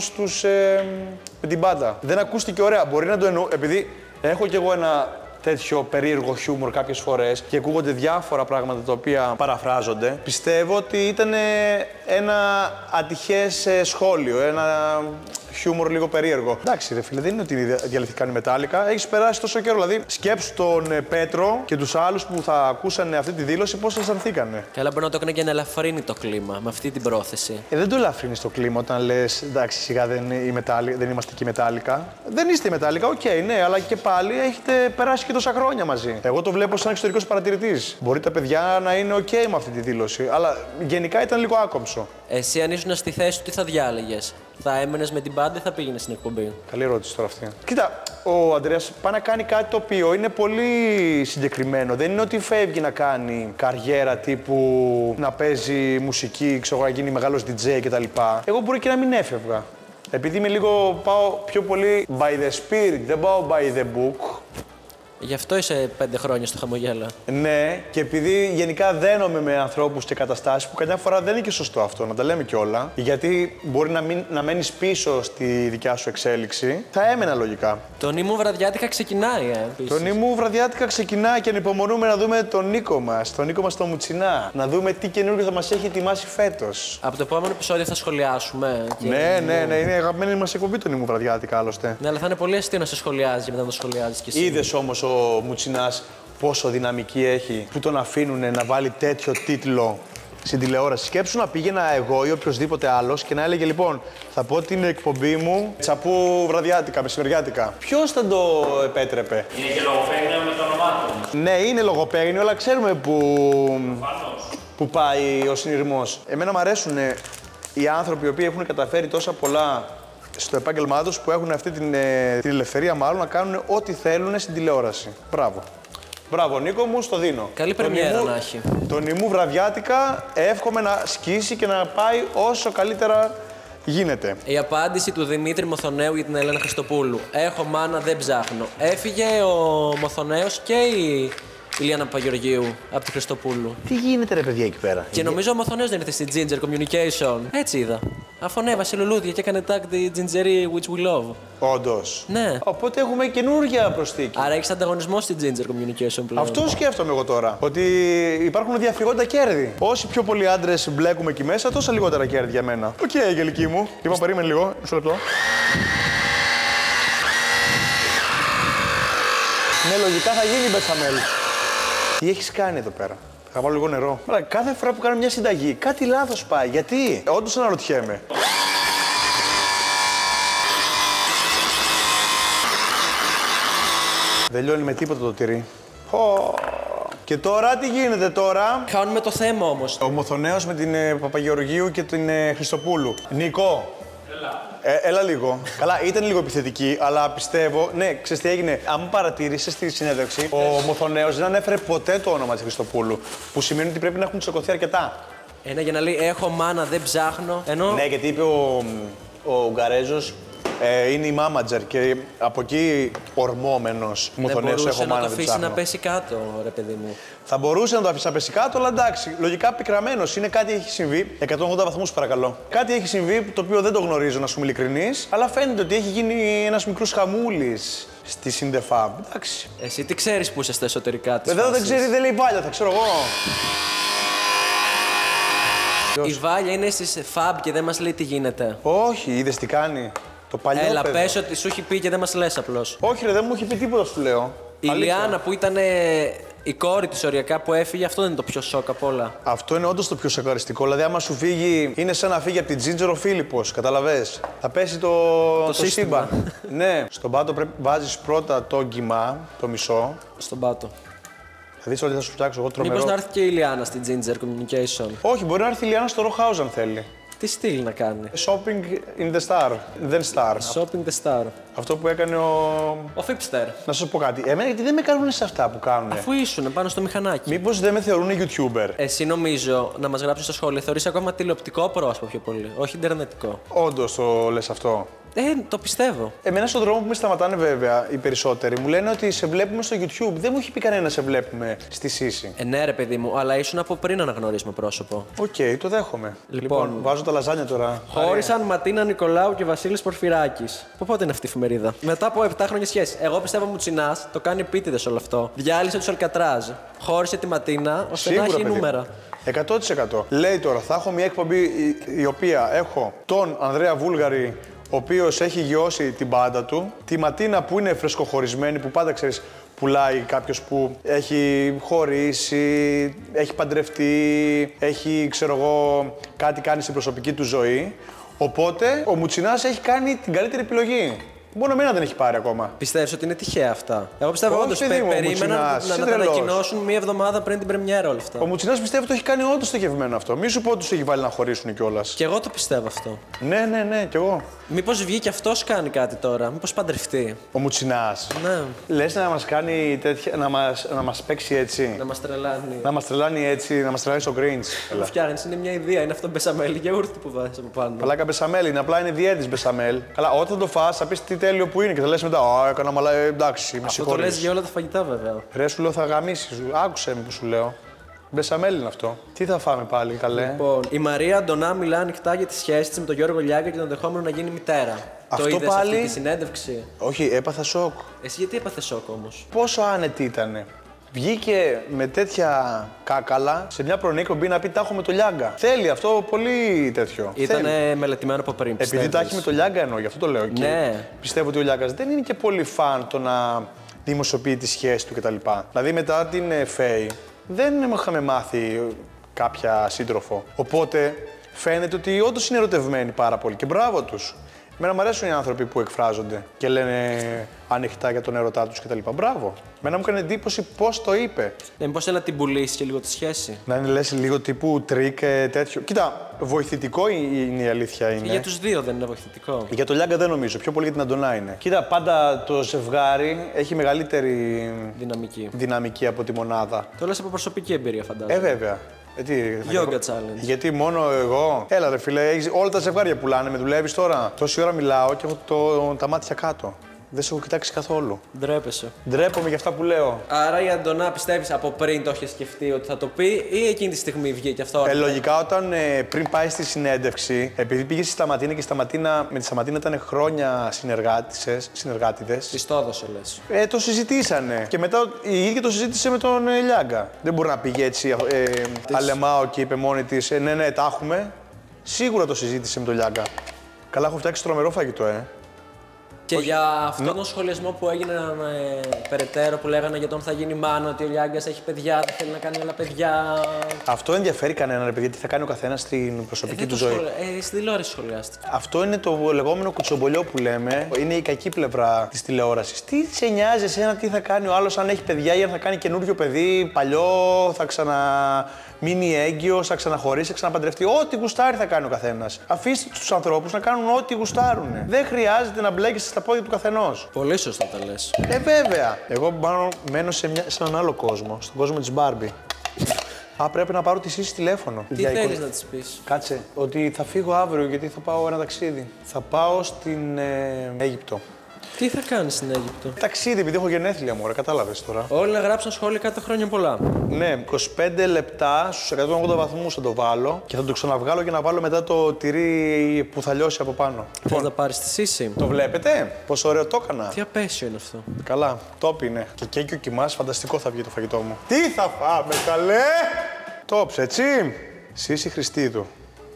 με την μπάντα. Δεν ακούστηκε ωραία. Μπορεί να το εννοώ, επειδή έχω κι εγώ ένα τέτοιο περίεργο χιούμορ κάποιες φορές και ακούγονται διάφορα πράγματα τα οποία παραφράζονται. Πιστεύω ότι ήταν ένα ατυχές σχόλιο, ένα χιούμορ λίγο περίεργο. Εντάξει, ρε φίλε, δεν είναι ότι διαλυθήκαν οι Μετάλλικα. Έχει περάσει τόσο καιρό. Δηλαδή, σκέψου τον Πέτρο και τους άλλους που θα ακούσαν αυτή τη δήλωση πώς αισθανθήκανε. Καλά, μπορεί να το έκανε και να ελαφρύνει το κλίμα με αυτή την πρόθεση. Δεν το ελαφρύνει το κλίμα όταν λες εντάξει, σιγά δεν είμαστε και οι Μετάλλικα. Δεν είστε οι Μετάλλικα, οκ, ναι, αλλά και πάλι έχετε περάσει και τόσα χρόνια μαζί. Εγώ το βλέπω σαν εξωτερικός παρατηρητής. Μπορεί τα παιδιά να είναι οκ με αυτή τη δήλωση, αλλά γενικά ήταν λίγο άκομψο. Εσύ, αν ήσουν στη θέση του, τι θα διάλεγες? Θα έμενες με την μπάντα ή θα πήγαινες στην εκπομπή? Καλή ερώτηση τώρα αυτή. Κοίτα, ο Ανδρέας πάει να κάνει κάτι το οποίο είναι πολύ συγκεκριμένο. Δεν είναι ότι φεύγει να κάνει καριέρα τύπου να παίζει μουσική, ξέρω, να γίνει μεγάλος DJ κτλ. Εγώ μπορεί και να μην έφευγα. Επειδή είμαι λίγο, πάω πιο πολύ by the spirit, δεν πάω by the book. Γι' αυτό είσαι 5 χρόνια στο Χαμογέλα. Ναι, και επειδή γενικά δένομαι με ανθρώπους και καταστάσεις που καμιά φορά δεν είναι και σωστό αυτό, να τα λέμε κιόλα, γιατί μπορεί να μένεις πίσω στη δικιά σου εξέλιξη, θα έμενα λογικά. Το Νίμου βραδιάτικα ξεκινάει, Το Νίμου βραδιάτικα ξεκινάει και ανυπομονούμε να δούμε τον Νίκο μας, το Μουτσινά. Να δούμε τι καινούργιο θα μας έχει ετοιμάσει φέτος. Από το επόμενο επεισόδιο θα σχολιάσουμε. Ναι, είναι αγαπημένη μας εκπομπή το Νίμου βραδιάτικα άλλωστε. Ναι, αλλά θα είναι πολύ αστείο να σε σχολιάζει και μετά να το σχολιάζει κι εσύ. Είδες όμως ο Μουτσινάς πόσο δυναμική έχει που τον αφήνουν να βάλει τέτοιο τίτλο στην τηλεόραση. Σκέψου να πήγαινα εγώ ή οποιοδήποτε άλλος και να έλεγε λοιπόν, θα πω την εκπομπή μου τσαπού βραδιάτικα, μεσημεριάτικα. Ποιος θα το επέτρεπε? Είναι και λογοπαίγνιο με το όνομά του. Ναι, είναι λογοπαίγνιο, αλλά ξέρουμε που πάει ο συνειρμός. Εμένα μου αρέσουν οι άνθρωποι οι οποίοι έχουν καταφέρει τόσα πολλά στο επάγγελμά τους, που έχουν αυτή την ελευθερία μάλλον να κάνουν ό,τι θέλουν στην τηλεόραση. Μπράβο. Μπράβο, Νίκο μου, στο δίνω. Καλή πρεμιέρα να έχει. Το Νιμού βραδιάτικα εύχομαι να σκίσει και να πάει όσο καλύτερα γίνεται. Η απάντηση του Δημήτρη Μοθονέου για την Ελένα Χριστοπούλου. Έχω μάνα, δεν ψάχνω. Έφυγε ο Μοθονέος και η Ηλιάνα Παπαγεωργίου από τη Χριστοπούλου. Τι γίνεται ρε παιδιά εκεί πέρα? Και νομίζω ο Μοθονέος δεν ήρθε στη Ginger Communication. Έτσι είδα. Αφού ανέβασε λουλούδια και έκανε tag τη Gingerie Which We Love. Όντως. Ναι. Οπότε έχουμε καινούργια προσθήκη. Άρα έχεις ανταγωνισμό στη Ginger Communication πλέον. Αυτό σκέφτομαι εγώ τώρα. Ότι υπάρχουν διαφυγόντα κέρδη. Όσοι πιο πολλοί άντρες μπλέκουμε εκεί μέσα, τόσα λιγότερα κέρδη για μένα. Οκ, Αγγελική μου. Λοιπόν, περίμενε λίγο. Μισό λεπτό. Ναι, λογικά θα γίνει μπεσαμέλ. Τι έχεις κάνει εδώ πέρα? Θα βάλω λίγο νερό. Άρα, κάθε φορά που κάνω μια συνταγή, κάτι λάθος πάει. Γιατί? Όντως αναρωτιέμαι. Δεν λιώνει με τίποτα το τυρί. Και τώρα τι γίνεται τώρα? Χάνουμε το θέμα όμως. Ο Μοθονέος με την Παπαγεωργίου και την Χριστοπούλου. Νίκο. Έλα λίγο. Καλά, ήταν λίγο επιθετική, αλλά πιστεύω. Ναι, ξέρεις τι έγινε? Αν παρατήρησες στη συνέντευξη, ο Μοθονέος δεν ανέφερε ποτέ το όνομα της Χριστοπούλου. Που σημαίνει ότι πρέπει να έχουν τσακωθεί αρκετά. Ένα για να λέει έχω μάνα, δεν ψάχνω. Ενώ... Ναι, γιατί είπε ο Ουγγαρέζος είναι η μάματζερ και από εκεί ορμόμενος Μοθονέος έχω μάνα, δεν ψάχνω. Δεν μπορούσε να το αφήσει να πέσει κάτω, ρε παιδί μου. Θα μπορούσε να το αφήσει να πέσει κάτω, αλλά εντάξει, λογικά πικραμένος είναι, κάτι έχει συμβεί. 180 βαθμούς παρακαλώ. Κάτι έχει συμβεί το οποίο δεν το γνωρίζω, να σου είμαι ειλικρινής, αλλά φαίνεται ότι έχει γίνει ένας μικρός χαμούλης στη Σιντεφάμπ. Εντάξει. Εσύ τι ξέρεις που είσαι στα εσωτερικά της? Εδώ δεν ξέρει, δεν λέει Βάλια, θα ξέρω εγώ. Η Βάλια είναι στις Φαμπ και δεν μας λέει τι γίνεται. Όχι, είδες τι κάνει. Το παλιό Έλα, παιδό. πες ότι σου έχει πει και δεν μας λες απλώς. Όχι ρε, δεν μου έχει πει τίποτα, σου λέω. Η Ηλιάνα που ήταν η κόρη της οριακά που έφυγε, αυτό δεν είναι το πιο σοκ απ' όλα. Αυτό είναι όντως το πιο σοκαριστικό. Δηλαδή, άμα σου φύγει, είναι σαν να φύγει από την Ginger ο Φίλιππος. Καταλαβες. Θα πέσει το σύμπαν. Ναι, στον πάτο πρέπει βάζεις πρώτα το γκυμά, το μισό. Στον πάτο. Θα δεις ότι θα σου φτιάξω εγώ τρομερό. Μήπως να έρθει και η Ηλιάνα στην Ginger Communication? Όχι, μπορεί να έρθει η Ηλιάνα στο Rock House αν θέλει. Τι στυλ να κάνει? Shopping in the Star. Δεν Star. Shopping the Star. Αυτό που έκανε ο Fipster. Να σας πω κάτι. Εμένα γιατί δεν με κάνουν σε αυτά που κάνουν. Αφού ήσουν πάνω στο μηχανάκι. Μήπως δεν με θεωρούν YouTuber? Εσύ νομίζω να μας γράψεις στο σχόλιο, θεωρείς ακόμα τηλεοπτικό πρόσωπο πιο πολύ, όχι ιντερνετικό. Όντως το λες αυτό? Το πιστεύω. Εμένα στον δρόμο που με σταματάνε, βέβαια, οι περισσότεροι μου λένε ότι σε βλέπουμε στο YouTube. Δεν μου έχει πει κανένα σε βλέπουμε στη Σύση. Ναι, ρε παιδί μου, αλλά ήσουν από πριν αναγνωρίσουμε πρόσωπο. Οκ, το δέχομαι. Λοιπόν, βάζω τα λαζάνια τώρα. Χώρισαν Ματίνα Νικολάου και Βασίλης Πορφυράκης. Πότε είναι αυτή η εφημερίδα? Μετά από 7 χρόνια σχέση. Εγώ πιστεύω Μουτσινάς το κάνει επίτηδες όλο αυτό. Διάλυσε τους Αλκατράζ. Χώρισε τη Ματίνα ώστε να έχει νούμερα. 100%. Λέει τώρα, θα έχω μια εκπομπή η οποία έχω τον Ανδρέα Βούλγαρη ο οποίος έχει γιώσει την πάντα του. Τη Ματίνα που είναι φρεσκοχωρισμένη, που πάντα ξέρεις πουλάει κάποιος που έχει χωρίσει, έχει παντρευτεί, έχει ξέρω εγώ κάτι κάνει στην προσωπική του ζωή. Οπότε ο Μουτσινάς έχει κάνει την καλύτερη επιλογή. Μόνο εμένα δεν έχει πάρει ακόμα. Πιστεύεις ότι είναι τυχαία αυτά? Εγώ πιστεύω όντως περίμενα να τα ανακοινώσουν μία εβδομάδα πριν την πρεμιέρα όλα αυτά. Ο Μουτσινάς πιστεύω ότι το έχει κάνει όντως στοχευμένο αυτό. Μη σου πω ότι τους έχει βάλει να χωρίσουν κιόλας. Κι εγώ το πιστεύω αυτό. Ναι, κι εγώ. Μήπως βγει κι αυτός κάνει κάτι τώρα, μήπως παντρευτεί. Ο Μουτσινάς. Ναι. Λες να μας κάνει τέτοια, να μας παίξει έτσι. Να μας τρελάνει. Να μας τρελάνει έτσι, να μας τρελάνει στο Grinch. Μου φτιάχνεις, είναι μια ιδέα. Είναι αυτό μπεσαμέλ γιαούρτι που βάζεις από πάνω. Παλάκα μπεσαμέλ, είναι απλά είναι διέτης μπεσαμέλ. Καλά, όταν το φας θα πεις τι τέλειο που είναι και θα λες μετά, α, έκανα μαλά, εντάξει, με Αυτό το συγχωρείς. λες για όλα τα φαγητά βέβαια. Ρε, σου λέω θα γαμίσεις, άκουσε με που σου λέω. Μπεσαμέλ είναι αυτό. Τι θα φάμε πάλι, καλέ. Λοιπόν, η Μαρία Αντωνά μιλά ανοιχτά για τη σχέση της με τον Γιώργο Λιάγκα και τον δεχόμενο να γίνει μητέρα. Αυτό το είδες πάλι- αυτή τη συνέντευξη? Όχι, έπαθα σοκ. Εσύ γιατί έπαθε σοκ όμως? Πόσο άνετη ήτανε. Βγήκε με τέτοια κάκαλα σε μια πρωινή εκπομπή να πει τα έχω με το Λιάγκα. Θέλει αυτό πολύ τέτοιο. Ήτανε μελετημένο από πριν, Επειδή πιστεύεις? τα έχει με το Λιάγκα εννοώ, γι' αυτό το λέω. Και Ναι. πιστεύω ότι ο Λιάγκας δεν είναι και πολύ φαν το να δημοσιοποιεί τη σχέση του κτλ. Δηλαδή μετά την Φέη δεν είχαμε μάθει κάποια σύντροφο. Οπότε φαίνεται ότι όντως είναι ερωτευμένοι πάρα πολύ και μπράβο τους. Εμένα μου αρέσουν οι άνθρωποι που εκφράζονται και λένε ανοιχτά για τον ερωτά τους κτλ. Μπράβο. Εμένα μου έκανε εντύπωση πώς το είπε. Ναι, μήπως έλα την πουλήσει και λίγο τη σχέση. Να είναι λες λίγο τύπου τρίκ τέτοιο. Κοίτα, βοηθητικό είναι η αλήθεια είναι. Για τους δύο δεν είναι βοηθητικό. Για το Λιάγκα δεν νομίζω, πιο πολύ για την Αντωνά είναι. Κοίτα, πάντα το ζευγάρι έχει μεγαλύτερη δυναμική από τη μονάδα. Το λες από προσωπική εμπειρία, φαντάζομαι. Βέβαια. Yoga challenge. Γιατί μόνο εγώ. Έλα, ρε φίλε, όλα τα ζευγάρια πουλάνε, με δουλεύεις τώρα. Τόση ώρα μιλάω και έχω τα μάτια κάτω. Δεν σε έχω κοιτάξει καθόλου. Ντρέπεσαι. Ντρέπομαι για αυτά που λέω. Άρα η Αντωνά πιστεύεις από πριν το είχε σκεφτεί ότι θα το πει ή εκείνη τη στιγμή βγήκε αυτό? Λογικά όταν πριν πάει στη συνέντευξη, επειδή πήγε στη Σταματίνα και με τη Σταματίνα ήταν χρόνια συνεργάτιδες. Της το έδωσε, λες. Το συζητήσανε. Και μετά η ίδια το συζήτησε με τον Λιάγκα. Δεν μπορεί να πήγε έτσι αλεμάω και είπε μόνη της ναι, τα έχουμε. Σίγουρα το συζήτησε με τον Λιάγκα. Καλά, έχω φτιάξει τρομερό φαγητό, Και για αυτόν τον σχολιασμό που έγινε περαιτέρω που λέγανε για τον θα γίνει μάνα, ότι ο Λιάγκας έχει παιδιά, δεν θέλει να κάνει άλλα παιδιά. Αυτό ενδιαφέρει κανέναν, ρε παιδιά, τι θα κάνει ο καθένας στην προσωπική του ζωή. Στη τηλεόραση σχολιάστηκε. Αυτό είναι το λεγόμενο κουτσομπολιό που λέμε. Είναι η κακή πλευρά της τηλεόρασης. Τι σε νοιάζει εσένα, τι θα κάνει ο άλλος, αν έχει παιδιά ή αν θα κάνει καινούριο παιδί, παλιό, θα ξαναμείνει έγκυος, θα ξαναχωρήσει, θα ξαναπαντρευτεί. Ό,τι γουστάρει θα κάνει ο καθένας. Αφήστε τους ανθρώπους να κάνουν ό,τι γουστάρουν. Δεν χρειάζεται να μπλέκεσαι στα πόδια του καθενός. Πολύ σωστά τα λες. Βέβαια. Εγώ μένω σε έναν άλλο κόσμο, στον κόσμο της Μπάρμπι. Πρέπει να πάρω τη Σύση τηλέφωνο. Τι θέλεις να της πεις? Κάτσε, ότι θα φύγω αύριο γιατί θα πάω ένα ταξίδι. Θα πάω στην Αίγυπτο. Τι θα κάνεις στην Αίγυπτο? Ταξίδι, επειδή έχω γενέθλια μου, κατάλαβες τώρα. Όλοι να γράψουν σχόλια κάθε χρόνια πολλά. Ναι, 25 λεπτά στους 180 βαθμούς θα το βάλω και θα το ξαναβγάλω για να βάλω μετά το τυρί που θα λιώσει από πάνω. Θες να πάρεις τη Σύση? Το βλέπετε, πόσο ωραίο το έκανα. Τι απέσιο είναι αυτό. Καλά, top είναι. Και ο κοιμάς, φανταστικό θα βγει το φαγητό μου. Τι θα φάμε, καλέ! Τόψε, έτσι. Σύση Χριστίδου.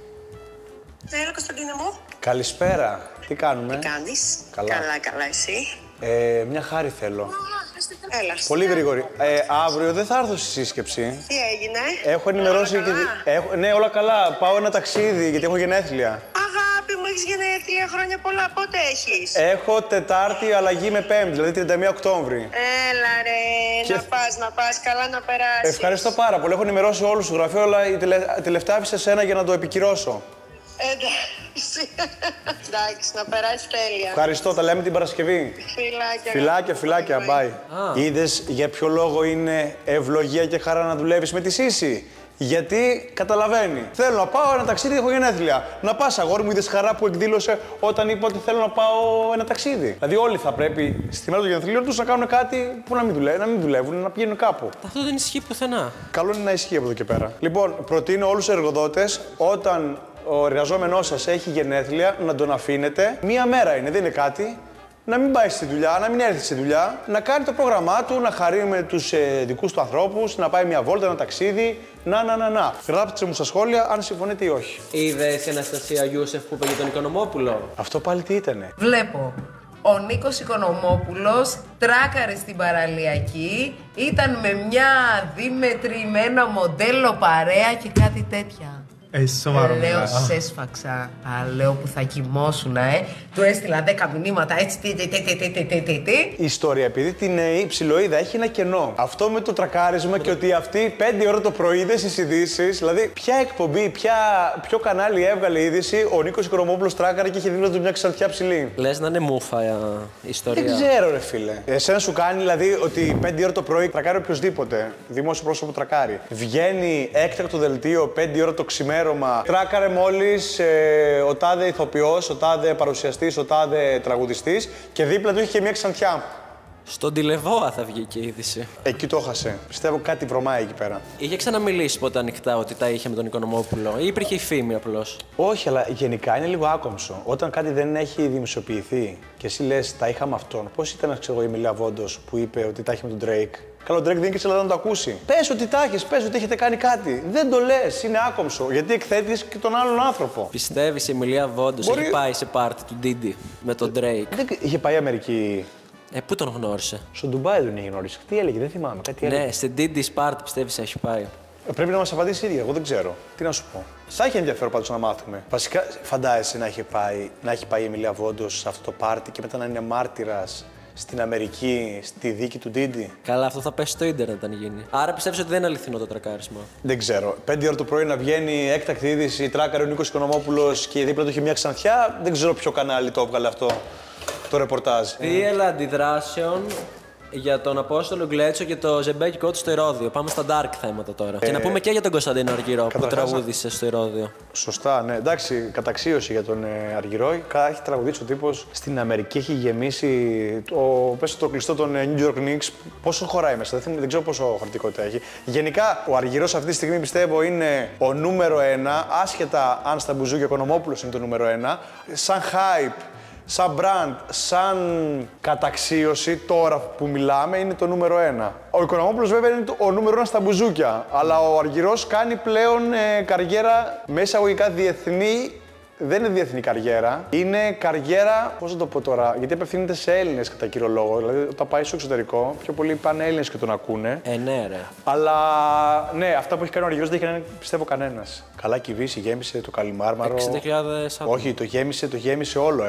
Έλα, Κωνσταντίνα μου. Καλησπέρα. Τι κάνουμε? Τι κάνεις? Καλά. Καλά, εσύ. Μια χάρη θέλω. Έλα. Πολύ γρήγορη. Αύριο δεν θα έρθω στη σύσκεψη. Τι έγινε? Έχω ενημερώσει Όλα καλά? Ναι, όλα καλά. Πάω ένα ταξίδι γιατί έχω γενέθλια. Αγάπη μου, έχεις γενέθλια, χρόνια πολλά. Πότε έχεις? Έχω Τετάρτη αλλαγή με Πέμπτη, δηλαδή 31 Οκτώβρη. Έλα ρε, να πας, καλά να περάσεις. Ευχαριστώ πάρα πολύ. Έχω ενημερώσει όλους στο γραφείο, αλλά η τελευταία άφησε εσένα για να το επικυρώσω. Εντάξει, να περάσεις τέλεια. Ευχαριστώ, τα λέμε την Παρασκευή. Φιλάκια, bye. Είδες για ποιο λόγο είναι ευλογία και χαρά να δουλεύεις με τη Σύση? Γιατί καταλαβαίνει. Θέλω να πάω ένα ταξίδι, έχω γενέθλια. Να πας, αγόρι μου, είδες χαρά που εκδήλωσε όταν είπα ότι θέλω να πάω ένα ταξίδι. Δηλαδή, όλοι θα πρέπει στη μέρα των γενεθλίων τους να κάνουν κάτι που να μην δουλεύουν, να πηγαίνουν κάπου. Αυτό δεν ισχύει πουθενά. Καλό είναι να ισχύει από εδώ και πέρα. Λοιπόν, προτείνω όλους τους εργοδότες όταν ο εργαζόμενός σας έχει γενέθλια να τον αφήνετε. Μία μέρα είναι, δεν είναι κάτι. να μην πάει στη δουλειά, να μην έρθει στη δουλειά, να κάνει το πρόγραμμά του, να χαρεί με τους δικούς του ανθρώπους, να πάει μια βόλτα, ένα ταξίδι. Να. Γράψτε μου στα σχόλια αν συμφωνείτε ή όχι. Είδες η Αναστασία Γιούσεφ που είπε για τον Οικονομόπουλο? Αυτό πάλι τι ήτανε? Βλέπω. Ο Νίκος Οικονομόπουλος τράκαρε στην παραλιακή, ήταν με μια δίμετρη, με ένα μοντέλο παρέα και κάτι τέτοια. Σοβαρό. Λέω, σε έσφαξα. Λέω που θα κοιμώσουν, Του έστειλα 10 μηνύματα έτσι. Η ιστορία, επειδή την υψηλοείδα, έχει ένα κενό. Αυτό με το τρακάρισμα και ότι αυτή 5 ώρα το πρωί είδε στις ειδήσεις. Δηλαδή, ποια εκπομπή, ποιο κανάλι έβγαλε είδηση, ο Νίκος Οικονομόπουλος τράκαρε και είχε δίπλα του μια ξανθιά ψηλή. Λες να είναι μούφα η ιστορία. Δεν ξέρω, ρε φίλε. Εσένα σου κάνει δηλαδή ότι 5 ώρα το πρωί τρακάρει οποιοδήποτε. Δημόσιο πρόσωπο τρακάρει. Βγαίνει έκτακτο δελτίο 5 ώρα το ξημέρωμα. Τράκαρε μόλις ο τάδε ηθοποιός, ο τάδε παρουσιαστής, ο τάδε τραγουδιστής και δίπλα του είχε και μια ξανθιά. Στον Τηλεβόα θα βγει και η είδηση. Εκεί το έχασε. Πιστεύω κάτι βρωμάει εκεί πέρα. Είχε ξαναμιλήσει ποτέ ανοιχτά ότι τα είχε με τον Οικονομόπουλο ή υπήρχε η φήμη απλώς? Όχι, αλλά γενικά είναι λίγο άκομψο. Όταν κάτι δεν έχει δημοσιοποιηθεί και εσύ λες τα είχα με αυτόν, πώς ήταν, ξέρω, η Εμιλία Βόντος που είπε ότι τα είχε με τον Drake? Καλό, ο Drake δεν είναι και σε Ελλάδα να το ακούσει. Πες ότι τα έχεις, πες ότι έχετε κάνει κάτι. Δεν το λες, είναι άκομψο. Γιατί εκθέτεις και τον άλλον άνθρωπο. Πιστεύεις η Εμιλία Βόντος έχει πάει σε πάρτι του Diddy με τον Drake? Δεν είχε πάει Αμερική. Πού τον γνώρισε? Στο Ντουμπάι δεν είχε γνωρίσει. Τι έλεγε, δεν θυμάμαι. Κάτι έλεγε. Ναι, στην Diddy's Party πιστεύεις έχει πάει? Πρέπει να μας απαντήσει η ίδια, εγώ δεν ξέρω. Τι να σου πω. Θα έχει ενδιαφέρον πάντως να μάθουμε. Βασικά, φαντάζεσαι να έχει πάει η Εμιλία Βόντος σε αυτό το πάρτι και μετά να είναι μάρτυρας στην Αμερική, στη δίκη του Diddy. Καλά, αυτό θα πέσει στο ίντερνετ αν γίνει. Άρα πιστεύεις ότι δεν είναι αληθινό το τρακάρισμα? Δεν ξέρω. 5 ώρα το πρωί να βγαίνει έκτακτη είδηση, τράκαρε ο Νίκος Οικονομόπουλος και δίπλα του είχε μια ξανθιά. Δεν ξέρω ποιο κανάλι το έβγαλε αυτό το ρεπορτάζ. Θύελα αντιδράσεων για τον Απόστολο Γκλέτσο και το ζεμπέκικο του στο Ηρώδειο. Πάμε στα dark θέματα τώρα. Και να πούμε και για τον Κωνσταντίνο Αργυρό που τραγούδισε στο Ηρώδειο. Σωστά, ναι. Εντάξει, καταξίωση για τον Αργυρό. Έχει τραγουδίσει ο τύπος στην Αμερική, έχει γεμίσει το κλειστό των New York Knicks. Πόσο χωράει μέσα, δεν ξέρω πόσο χωρητικότητα έχει. Γενικά, ο Αργυρός αυτή τη στιγμή πιστεύω είναι ο νούμερο 1, άσχετα αν στα μπουζούκια ο Οικονομόπουλος είναι το νούμερο 1. Σαν hype, σαν brand, σαν καταξίωση, τώρα που μιλάμε, είναι το νούμερο 1. Ο Οικονομόπουλος βέβαια είναι ο νούμερο 1 στα μπουζούκια, αλλά ο Αργυρός κάνει πλέον καριέρα με εισαγωγικά διεθνή. Δεν είναι διεθνή καριέρα. Είναι καριέρα, πώς να το πω τώρα, γιατί απευθύνεται σε Έλληνες κατά κύριο λόγο. Δηλαδή, όταν πάει στο εξωτερικό, πιο πολλοί πάνε Έλληνες και τον ακούνε. Ναι, ρε. Αλλά ναι, αυτά που έχει κάνει ο Αργυρός δεν έχει κάνει, πιστεύω, κανένας. Καλά κυβήσει, γέμισε το Καλιμάρμαρο. 60.000 άτομα. Όχι, το γέμισε όλο,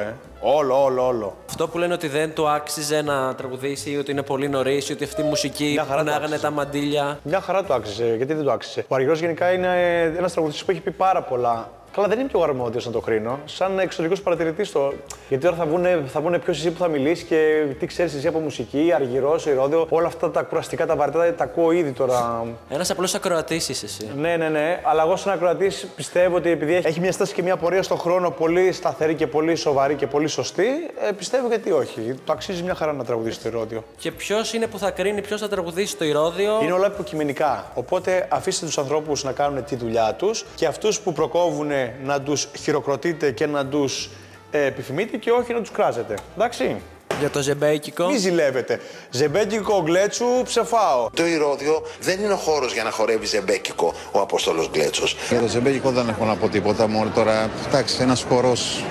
Όλο. Αυτό που λένε ότι δεν του άξιζε να τραγουδήσει, ότι είναι πολύ νωρίς, ότι αυτή η μουσική πονάγανε τα μαντίλια. Μια χαρά του άξιζε, γιατί δεν του άξιζε. Ο Αργυρός γενικά είναι ένας τραγουδιστής που έχει πει πάρα πολλά. Καλά, δεν είμαι πιο αρμόδιος να το κρίνω. Σαν εξωτερικός παρατηρητής το. Γιατί τώρα θα βγουν ποιος εσύ που θα μιλήσει και τι ξέρεις εσύ από μουσική, Αργυρός, Ηρώδειο. Όλα αυτά τα κουραστικά, τα βαρετά τα ακούω ήδη τώρα. Ένας απλός ακροατής είσαι εσύ. Ναι. Αλλά εγώ σαν ακροατής πιστεύω ότι επειδή έχει μια στάση και μια πορεία στον χρόνο πολύ σταθερή και πολύ σοβαρή και πολύ σωστή, πιστεύω γιατί όχι. Το αξίζει μια χαρά να τραγουδήσει το Ηρώδειο. Και ποιος είναι που θα κρίνει ποιος θα τραγουδήσει το Ηρώδειο? Είναι όλα υποκειμενικά. Οπότε αφήστε τους ανθρώπους να κάνουν τη δουλειά τους και αυτούς που προκόβουν να τους χειροκροτείτε και να τους επιφημείτε και όχι να τους κράζετε. Εντάξει. Για το ζεμπέκικο. Μη ζηλεύετε. Ζεμπέκικο Γκλέτσου ψεφάω. Το Ηρώδειο δεν είναι ο χώρος για να χορεύει ζεμπέκικο ο Απόστολος Γκλέτσος. Για το ζεμπέκικο δεν έχω να πω τίποτα. Μόνο τώρα, εντάξει, ένας χορός.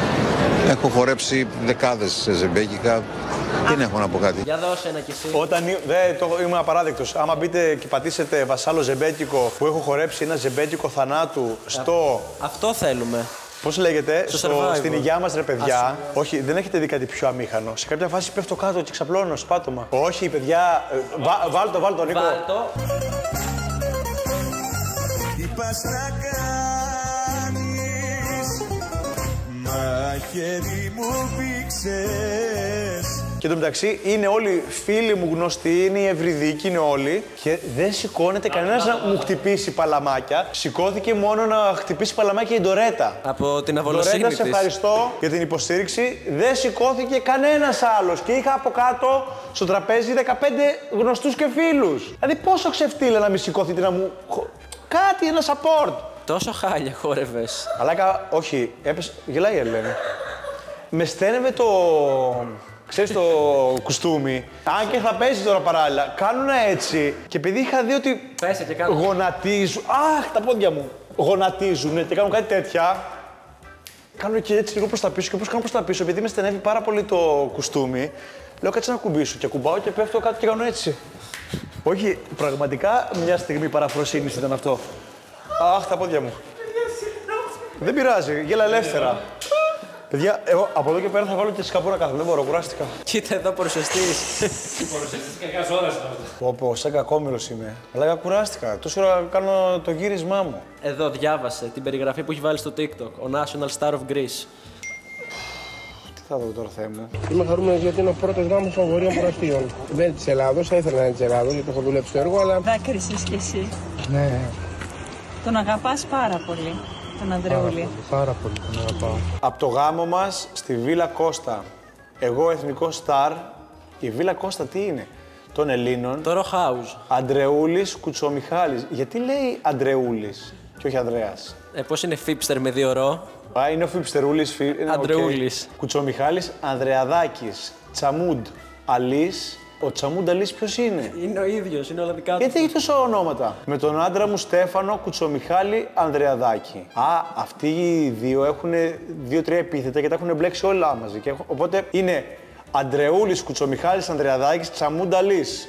Έχω χορέψει δεκάδες σε ζεμπέκικα. Δεν έχω να πω κάτι. Για δώσε ένα κι εσύ. Ήμουν απαράδεκτος. Άμα μπείτε και πατήσετε βασάλο ζεμπέκικο που έχω χορέψει ένα ζεμπέκικο θανάτου στο. Αυτό θέλουμε. Πώς λέγεται, στην υγειά μας, ρε παιδιά. Όχι, δεν έχετε δει κάτι πιο αμήχανο. Σε κάποια φάση πέφτω κάτω και ξαπλώνω σπάτωμα. Όχι, παιδιά. Βάλτο, Νίκο. Τι πας να κάνεις, μαχαίρι μου πήξες. Και εν τω μεταξύ είναι όλοι φίλοι μου γνωστοί, είναι οι Ευρυδίκοι, είναι όλοι. Και δεν σηκώνεται κανένας να μου χτυπήσει παλαμάκια. Σηκώθηκε μόνο να χτυπήσει παλαμάκια η Ντορέτα. Από την αβολοσύνη της. Ντορέτα, σε ευχαριστώ για την υποστήριξη. Δεν σηκώθηκε κανένας άλλος. Και είχα από κάτω στο τραπέζι 15 γνωστούς και φίλους. Δηλαδή πόσο ξεφτύλα να μην σηκώθητε να μου. Κάτι, ένα support. Τόσο χάλια χόρευες. Αλλά όχι, έπεσε. Γελάει η Ελένη. Με στένευε το. Ξέρεις το κουστούμι. Αν και θα παίζει τώρα παράλληλα. Κάνουν έτσι. Και επειδή είχα δει ότι. Πέσε και κάνω. Γονατίζουν. Αχ, τα πόδια μου. Γονατίζουν και κάνουν κάτι τέτοια. Κάνουν και έτσι λίγο προς τα πίσω. Και όπως κάνω προς τα πίσω, επειδή με στενεύει πάρα πολύ το κουστούμι, λέω κάτσε να κουμπίσω. Και κουμπάω και πέφτω κάτω και κάνω έτσι. Όχι, πραγματικά μια στιγμή παραφροσύνης ήταν αυτό. Αχ, τα πόδια μου. Δεν πειράζει, γέλα ελεύθερα. Παιδιά, εγώ από εδώ και πέρα θα βάλω και σκαπό να κάθομαι. Δεν μπορώ, κουράστηκα. Κοίτα εδώ παρουσιαστής. Παρουσιαστής κακάς ώρας ήταν. Πω, σαν κακόμοιρος είμαι. Αλλά κουράστηκα. Τόση ώρα κάνω το γύρισμά μου. Εδώ διάβασε την περιγραφή που έχει βάλει στο TikTok. Ο National Star of Greece. Τι θα δω τώρα, Θεέ μου. Είμαι χαρούμενος γιατί είναι ο πρώτος γάμος αγορίων προαστίων. Δεν είναι της Ελλάδος, θα ήθελα να είναι της Ελλάδος γιατί έχω δουλέψει στο έργο, αλλά. Δάκρυσες κι εσύ. Ναι. Τον αγαπάς πάρα πολύ, τον Ανδρεούλη. Πάρα πολύ τον αγαπάω. Από το γάμο μας στη Βίλα Κώστα. Εγώ εθνικό στάρ. Η Βίλα Κώστα τι είναι? Των Ελλήνων. Το Row House. Αντρεούλης Κουτσομιχάλης. Γιατί λέει Αντρεούλης και όχι Ανδρέας? Πώς είναι Φίπστερ με 2 ρο. Α, είναι ο Φιπστερούλης. Αντρεούλης. Okay. Κουτσομιχάλης Ανδρεαδάκης. Τσαμούντ Αλής. Ο Τσαμούντ Αλής ποιος είναι? Είναι ο ίδιος, είναι όλα δικά του. Γιατί έχει τόσα ονόματα? Με τον άντρα μου Στέφανο Κουτσομιχάλη Ανδρεαδάκη. Α, αυτοί οι δύο έχουν 2-3 επίθετα και τα έχουν μπλέξει όλα μαζί. Και οπότε είναι Αντρεούλης Κουτσομιχάλης Ανδρεαδάκης Τσαμούντ Αλής.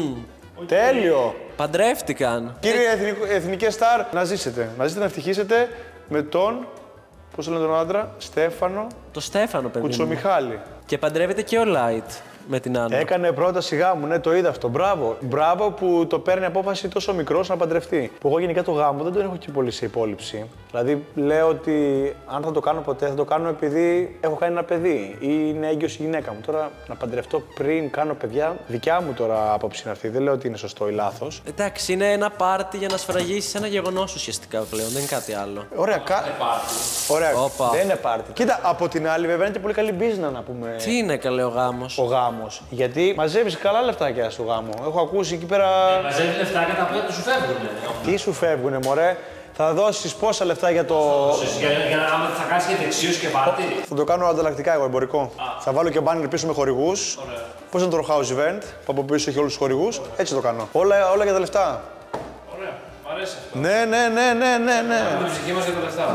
Τέλειο! Παντρεύτηκαν. Κύριε εθνικέ στάρ, να ζήσετε. Να ζήσετε, να ευτυχίσετε με τον. Πώς λένε τον άντρα, Στέφανο. Το Στέφανο, παιδί. Κουτσομιχάλη. Και παντρεύεται και ο Light με την Άννα. Έκανε πρόταση γάμου, ναι, το είδα αυτό. Μπράβο. Μπράβο που το παίρνει απόφαση τόσο μικρός να παντρευτεί. Που εγώ γενικά το γάμο δεν τον έχω και πολύ σε υπόλοιψη. Δηλαδή λέω ότι αν θα το κάνω ποτέ, θα το κάνω επειδή έχω κάνει ένα παιδί ή είναι έγκυος η γυναίκα μου. Τώρα να παντρευτώ πριν κάνω παιδιά, δικιά μου τώρα άποψη είναι αυτή. Δεν λέω ότι είναι σωστό ή λάθος. Εντάξει, είναι ένα πάρτι για να σφραγίσεις ένα γεγονός ουσιαστικά πλέον, δεν είναι κάτι άλλο. Ωραία, Ωραία. Δεν είναι πάρτι. Κοίτα, από την άλλη βέβαια είναι και πολύ καλή business να πούμε. Τι είναι καλέ ο γάμος? Ο γάμος. Γιατί μαζεύεις καλά λεφτάκια στο γάμο. Έχω ακούσει εκεί πέρα. Μαζεύεις λεφτάκια τα οποία σου φεύγουνε. Τι σου φεύγουνε, μωρέ. Θα δώσεις πόσα λεφτά για το. Για να θα κάνεις και δεξίωση και πάρτι. Θα το κάνω ανταλλακτικά εγώ, εμπορικό. Θα βάλω και μπάνερ πίσω με χορηγούς. Πώς είναι το house event, που από πίσω έχει όλους τους χορηγούς. Έτσι το κάνω. Όλα για τα λεφτά. Ωραία. Μ' αρέσει αυτό. Ναι. Την ψυχή μας για τα λεφτά.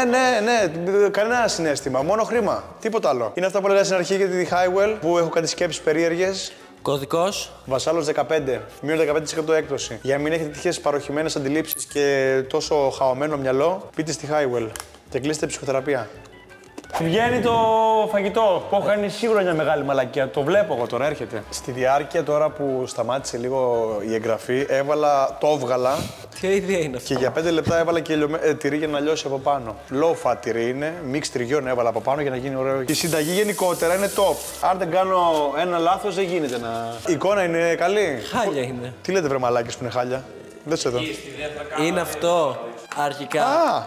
Ναι. Κανένα συναίσθημα. Μόνο χρήμα. Τίποτα άλλο. Είναι αυτά που έλεγα στην αρχή για τη Highwell που έχω κάτι σκέψεις περίεργες. Κωδικός. Βασάλος 15. Μείον 15% έκπτωση. Για να μην έχετε τυχαίες παροχημένες αντιλήψεις και τόσο χαωμένο μυαλό, πείτε στη Highwell και κλείστε ψυχοθεραπεία. Βγαίνει το φαγητό που έχω κάνει σίγουρα μια μεγάλη μαλακία. Το βλέπω εγώ τώρα, έρχεται. Στη διάρκεια τώρα που σταμάτησε λίγο η εγγραφή, το έβγαλα. Τι ιδέα είναι αυτό? Και για 5 λεπτά έβαλα και τυρί για να λιώσει από πάνω. Low fat τυρί είναι, μίξ τυριών έβαλα από πάνω για να γίνει ωραίο. Η συνταγή γενικότερα είναι top. Αν δεν κάνω ένα λάθος, δεν γίνεται να. Η εικόνα είναι καλή. Χάλια είναι. Τι λέτε, βρε μαλάκες που είναι χάλια? Δες εδώ. Είναι αυτό αρχικά.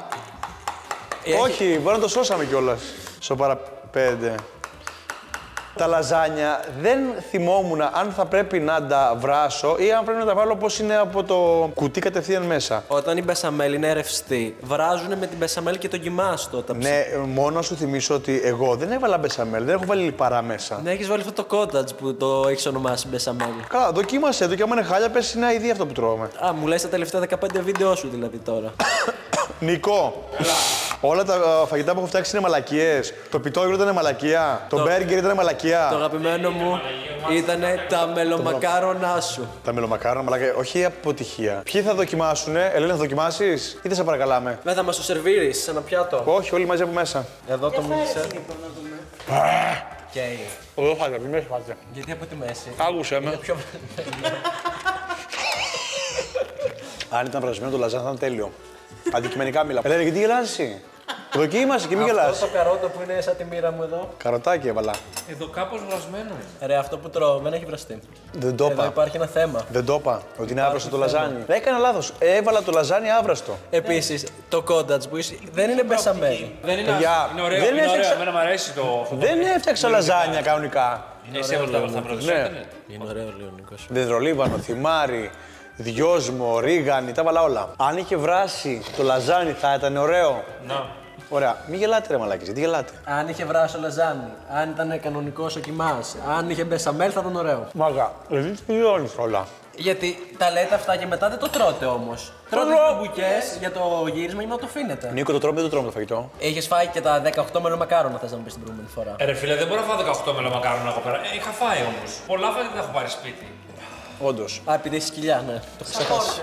Όχι, μπορεί να το σώσαμε κιόλας. Σοπάρα 5. Τα λαζάνια δεν θυμόμουν αν θα πρέπει να τα βράσω ή αν πρέπει να τα βάλω όπως είναι από το κουτί κατευθείαν μέσα. Όταν η μπεσαμέλ είναι ρευστή, βράζουνε με την μπεσαμέλ και τον κοιμάστο. Ναι, μόνο να σου θυμίσω ότι εγώ δεν έβαλα μπεσαμέλ, δεν έχω βάλει λιπαρά μέσα. Ναι, έχεις βάλει αυτό το κότατζ που το έχεις ονομάσει μπεσαμέλ. Καλά, δοκίμασε το και άμα είναι χάλια, πες είναι ήδη αυτό που τρώμε. Α, μου λες τα τελευταία 15 βίντεο σου δηλαδή τώρα. Νικό. Όλα τα φαγητά που έχω φτιάξει είναι μαλακίες. Το πιτόγυρο ήταν μαλακία. Το μπέργκερ ήταν μαλακία. Το αγαπημένο μου ήταν τα μελομακάρονά σου. Τα μελομακάρονα, μαλακία. Όχι αποτυχία. Ποιοι θα δοκιμάσουνε, Ελένη, θα δοκιμάσεις ή δεν σε παρακαλάμε? Δεν θα μας το σερβίρεις σε ένα πιάτο? Όχι, όλοι μαζί από μέσα. Εδώ το μίξερ. Και εδώ φάτε, από τη μέση φάτε. Γιατί από τη μέση? Άκουσε με. Αν ήταν βρασμένο το λαζάν θα ήταν τέλειο. Αντικειμενικά μιλάω. Ελένη, γιατί γελάς εσύ? Δοκίμασε και μην γελάς. Αυτό το καρότο που είναι σαν τη μοίρα μου εδώ. Καροτάκι έβαλα. Εδώ κάπως βρασμένο είναι. Ρε, αυτό που τρώω δεν έχει βραστεί. Δεν το είπα. Εδώ υπάρχει ένα θέμα. Δεν το είπα. Ότι είναι άβραστο το λαζάνι. Έκανα λάθος. Έβαλα το λαζάνι άβραστο. Επίσης, το κόντατζ που δεν είναι μπεσαμέλ. Δεν είναι ωραίο. Δεν Είναι ωραίο. έφτιαξα... Εμένα μου αρέσει το. Δεν έφτιαξα λαζάνια κανονικά. Είναι σίγουρα θα βρω. Είναι ωραίο, λέει ο Νίκος. Δεδρολίβανο, θυμάρι, δυόσμο, ρίγανη, τα βάλα όλα. Αν είχε βράσει το λαζάνι θα ήταν ωραίο. Να. Ωραία. Μην γελάτε, ρε μαλάκες, γιατί γελάτε. Αν είχε βράσο λαζάνι, αν ήταν κανονικός ο κοιμάς, αν είχε μπεσαμέλ θα ήταν ωραίο. Μάγα, γιατί τελειώνεις όλα. Γιατί τα λέτε αυτά και μετά δεν το τρώτε όμως. Τρώτε μπουκές για το γύρισμα για να το αφήνετε. Νίκο, το τρώμε, δεν το τρώμε το φαγητό. Είχες φάει και τα 18 μελομακάρονα, θες να μου πεις την προηγούμενη φορά. Ρε φίλε, δεν μπορώ να φάω 18 μελομακάρονα εγώ πέρα. Είχα φάει όμως. Πολλά φαγητά τα έχω πάρει σπίτι. Όντως. Α, επειδή έχεις κοιλιά, ναι. Το ξεχάσει.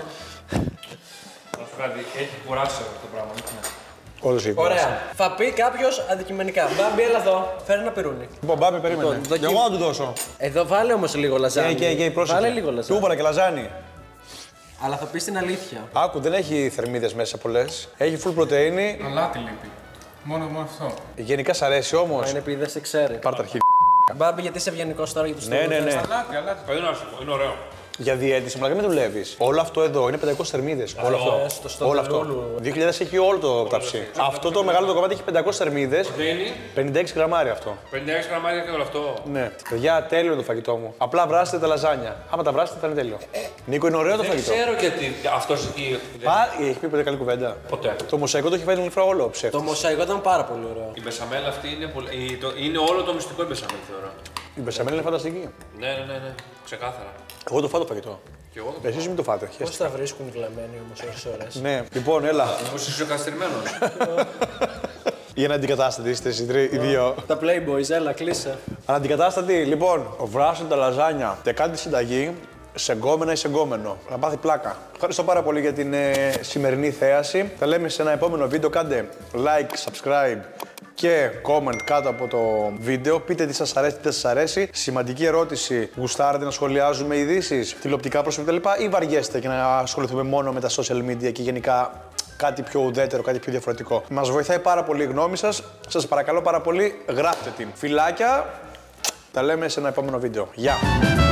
Να σου κάτι, έχει κουράσει αυτό το πράγμα. Όντως έχει. Ωραία. Θα πει κάποιο αντικειμενικά. Μπάμπη, έλα εδώ. Φέρε ένα πυρούνι. Λοιπόν, Μπάμπη, περίμενε. Λοιπόν, Και εγώ να του δώσω. Εδώ βάλε όμως λίγο λαζάνι. Βάλε λίγο λαζάνι. Του είπα και λαζάνι. Αλλά θα πεις την αλήθεια. Άκου, δεν έχει θερμίδες μέσα πολλές. Έχει full πρωτεΐνη. Αλάτι λείπει. Μόνο αυτό. Γενικά σ' αρέσει όμως. Είναι επειδή δεν σε ξέρει. Πάρ' τα αρχή. Μπάμπη, γιατί είσαι ευγενικός τώρα για τους Ναι, ναι, ναι. Αλάτι. Είναι ωραίο. Για διαίτηση, μαλάκα, μην δουλεύεις. Όλο αυτό εδώ είναι 500 θερμίδες. Όλο αυτό. Όλο αυτό. 2000 έχει όλο το ταψί. Αυτό το μεγάλο το κομμάτι έχει 500 θερμίδες. 56 γραμμάρια αυτό. 56 γραμμάρια και όλο αυτό. Ναι. Παιδιά, τέλειο το φαγητό μου. Απλά βράστε τα λαζάνια. Άμα τα βράσετε θα είναι τέλειο. Νίκο, είναι ωραίο το Δεν φαγητό. ξέρω γιατί αυτός εκεί. Έχει πει ποτέ καλή κουβέντα. Ποτέ. Το μοσαϊκό το έχει φάει την φορά όλο ψεύτης. Το μοσαϊκό ήταν πάρα πολύ ωραίο. Η μπεσαμέλ αυτή είναι, είναι όλο το μυστικό η μπεσαμέλ, θεωρώ. Η μπεσαμέλ είναι φανταστική. Ναι. Ξεκάθαρα. Εγώ το φάω το φαγητό. Και εγώ το Εσείς μην το φάτε. Πώς τα βρίσκουν βλαμμένοι όμως όσες ώρες. Ναι, λοιπόν, έλα. Μήπως είσαι καθυστερημένος. Για να αντικατάστατη είστε εσείς οι δύο. Τα Playboys, έλα, κλείσε. Αναντικατάστατη, λοιπόν, βράσουν τα λαζάνια και κάντε συνταγή σε γκόμενα ή σε γκόμενο. Να πάθει πλάκα. Ευχαριστώ πάρα πολύ για την σημερινή θέαση. Θα λέμε σε ένα επόμενο βίντεο. Κάντε like, subscribe και comment κάτω από το βίντεο. Πείτε τι σας αρέσει, τι δεν σας αρέσει. Σημαντική ερώτηση. Γουστάρετε να σχολιάζουμε ειδήσεις, τηλεοπτικά πρόσωπα κτλ. Ή βαριέστε και να ασχοληθούμε μόνο με τα social media και γενικά κάτι πιο ουδέτερο, κάτι πιο διαφορετικό. Μας βοηθάει πάρα πολύ η γνώμη σας. Σας παρακαλώ πάρα πολύ, γράφτε την. Φιλάκια. Τα λέμε σε ένα επόμενο βίντεο. Γεια!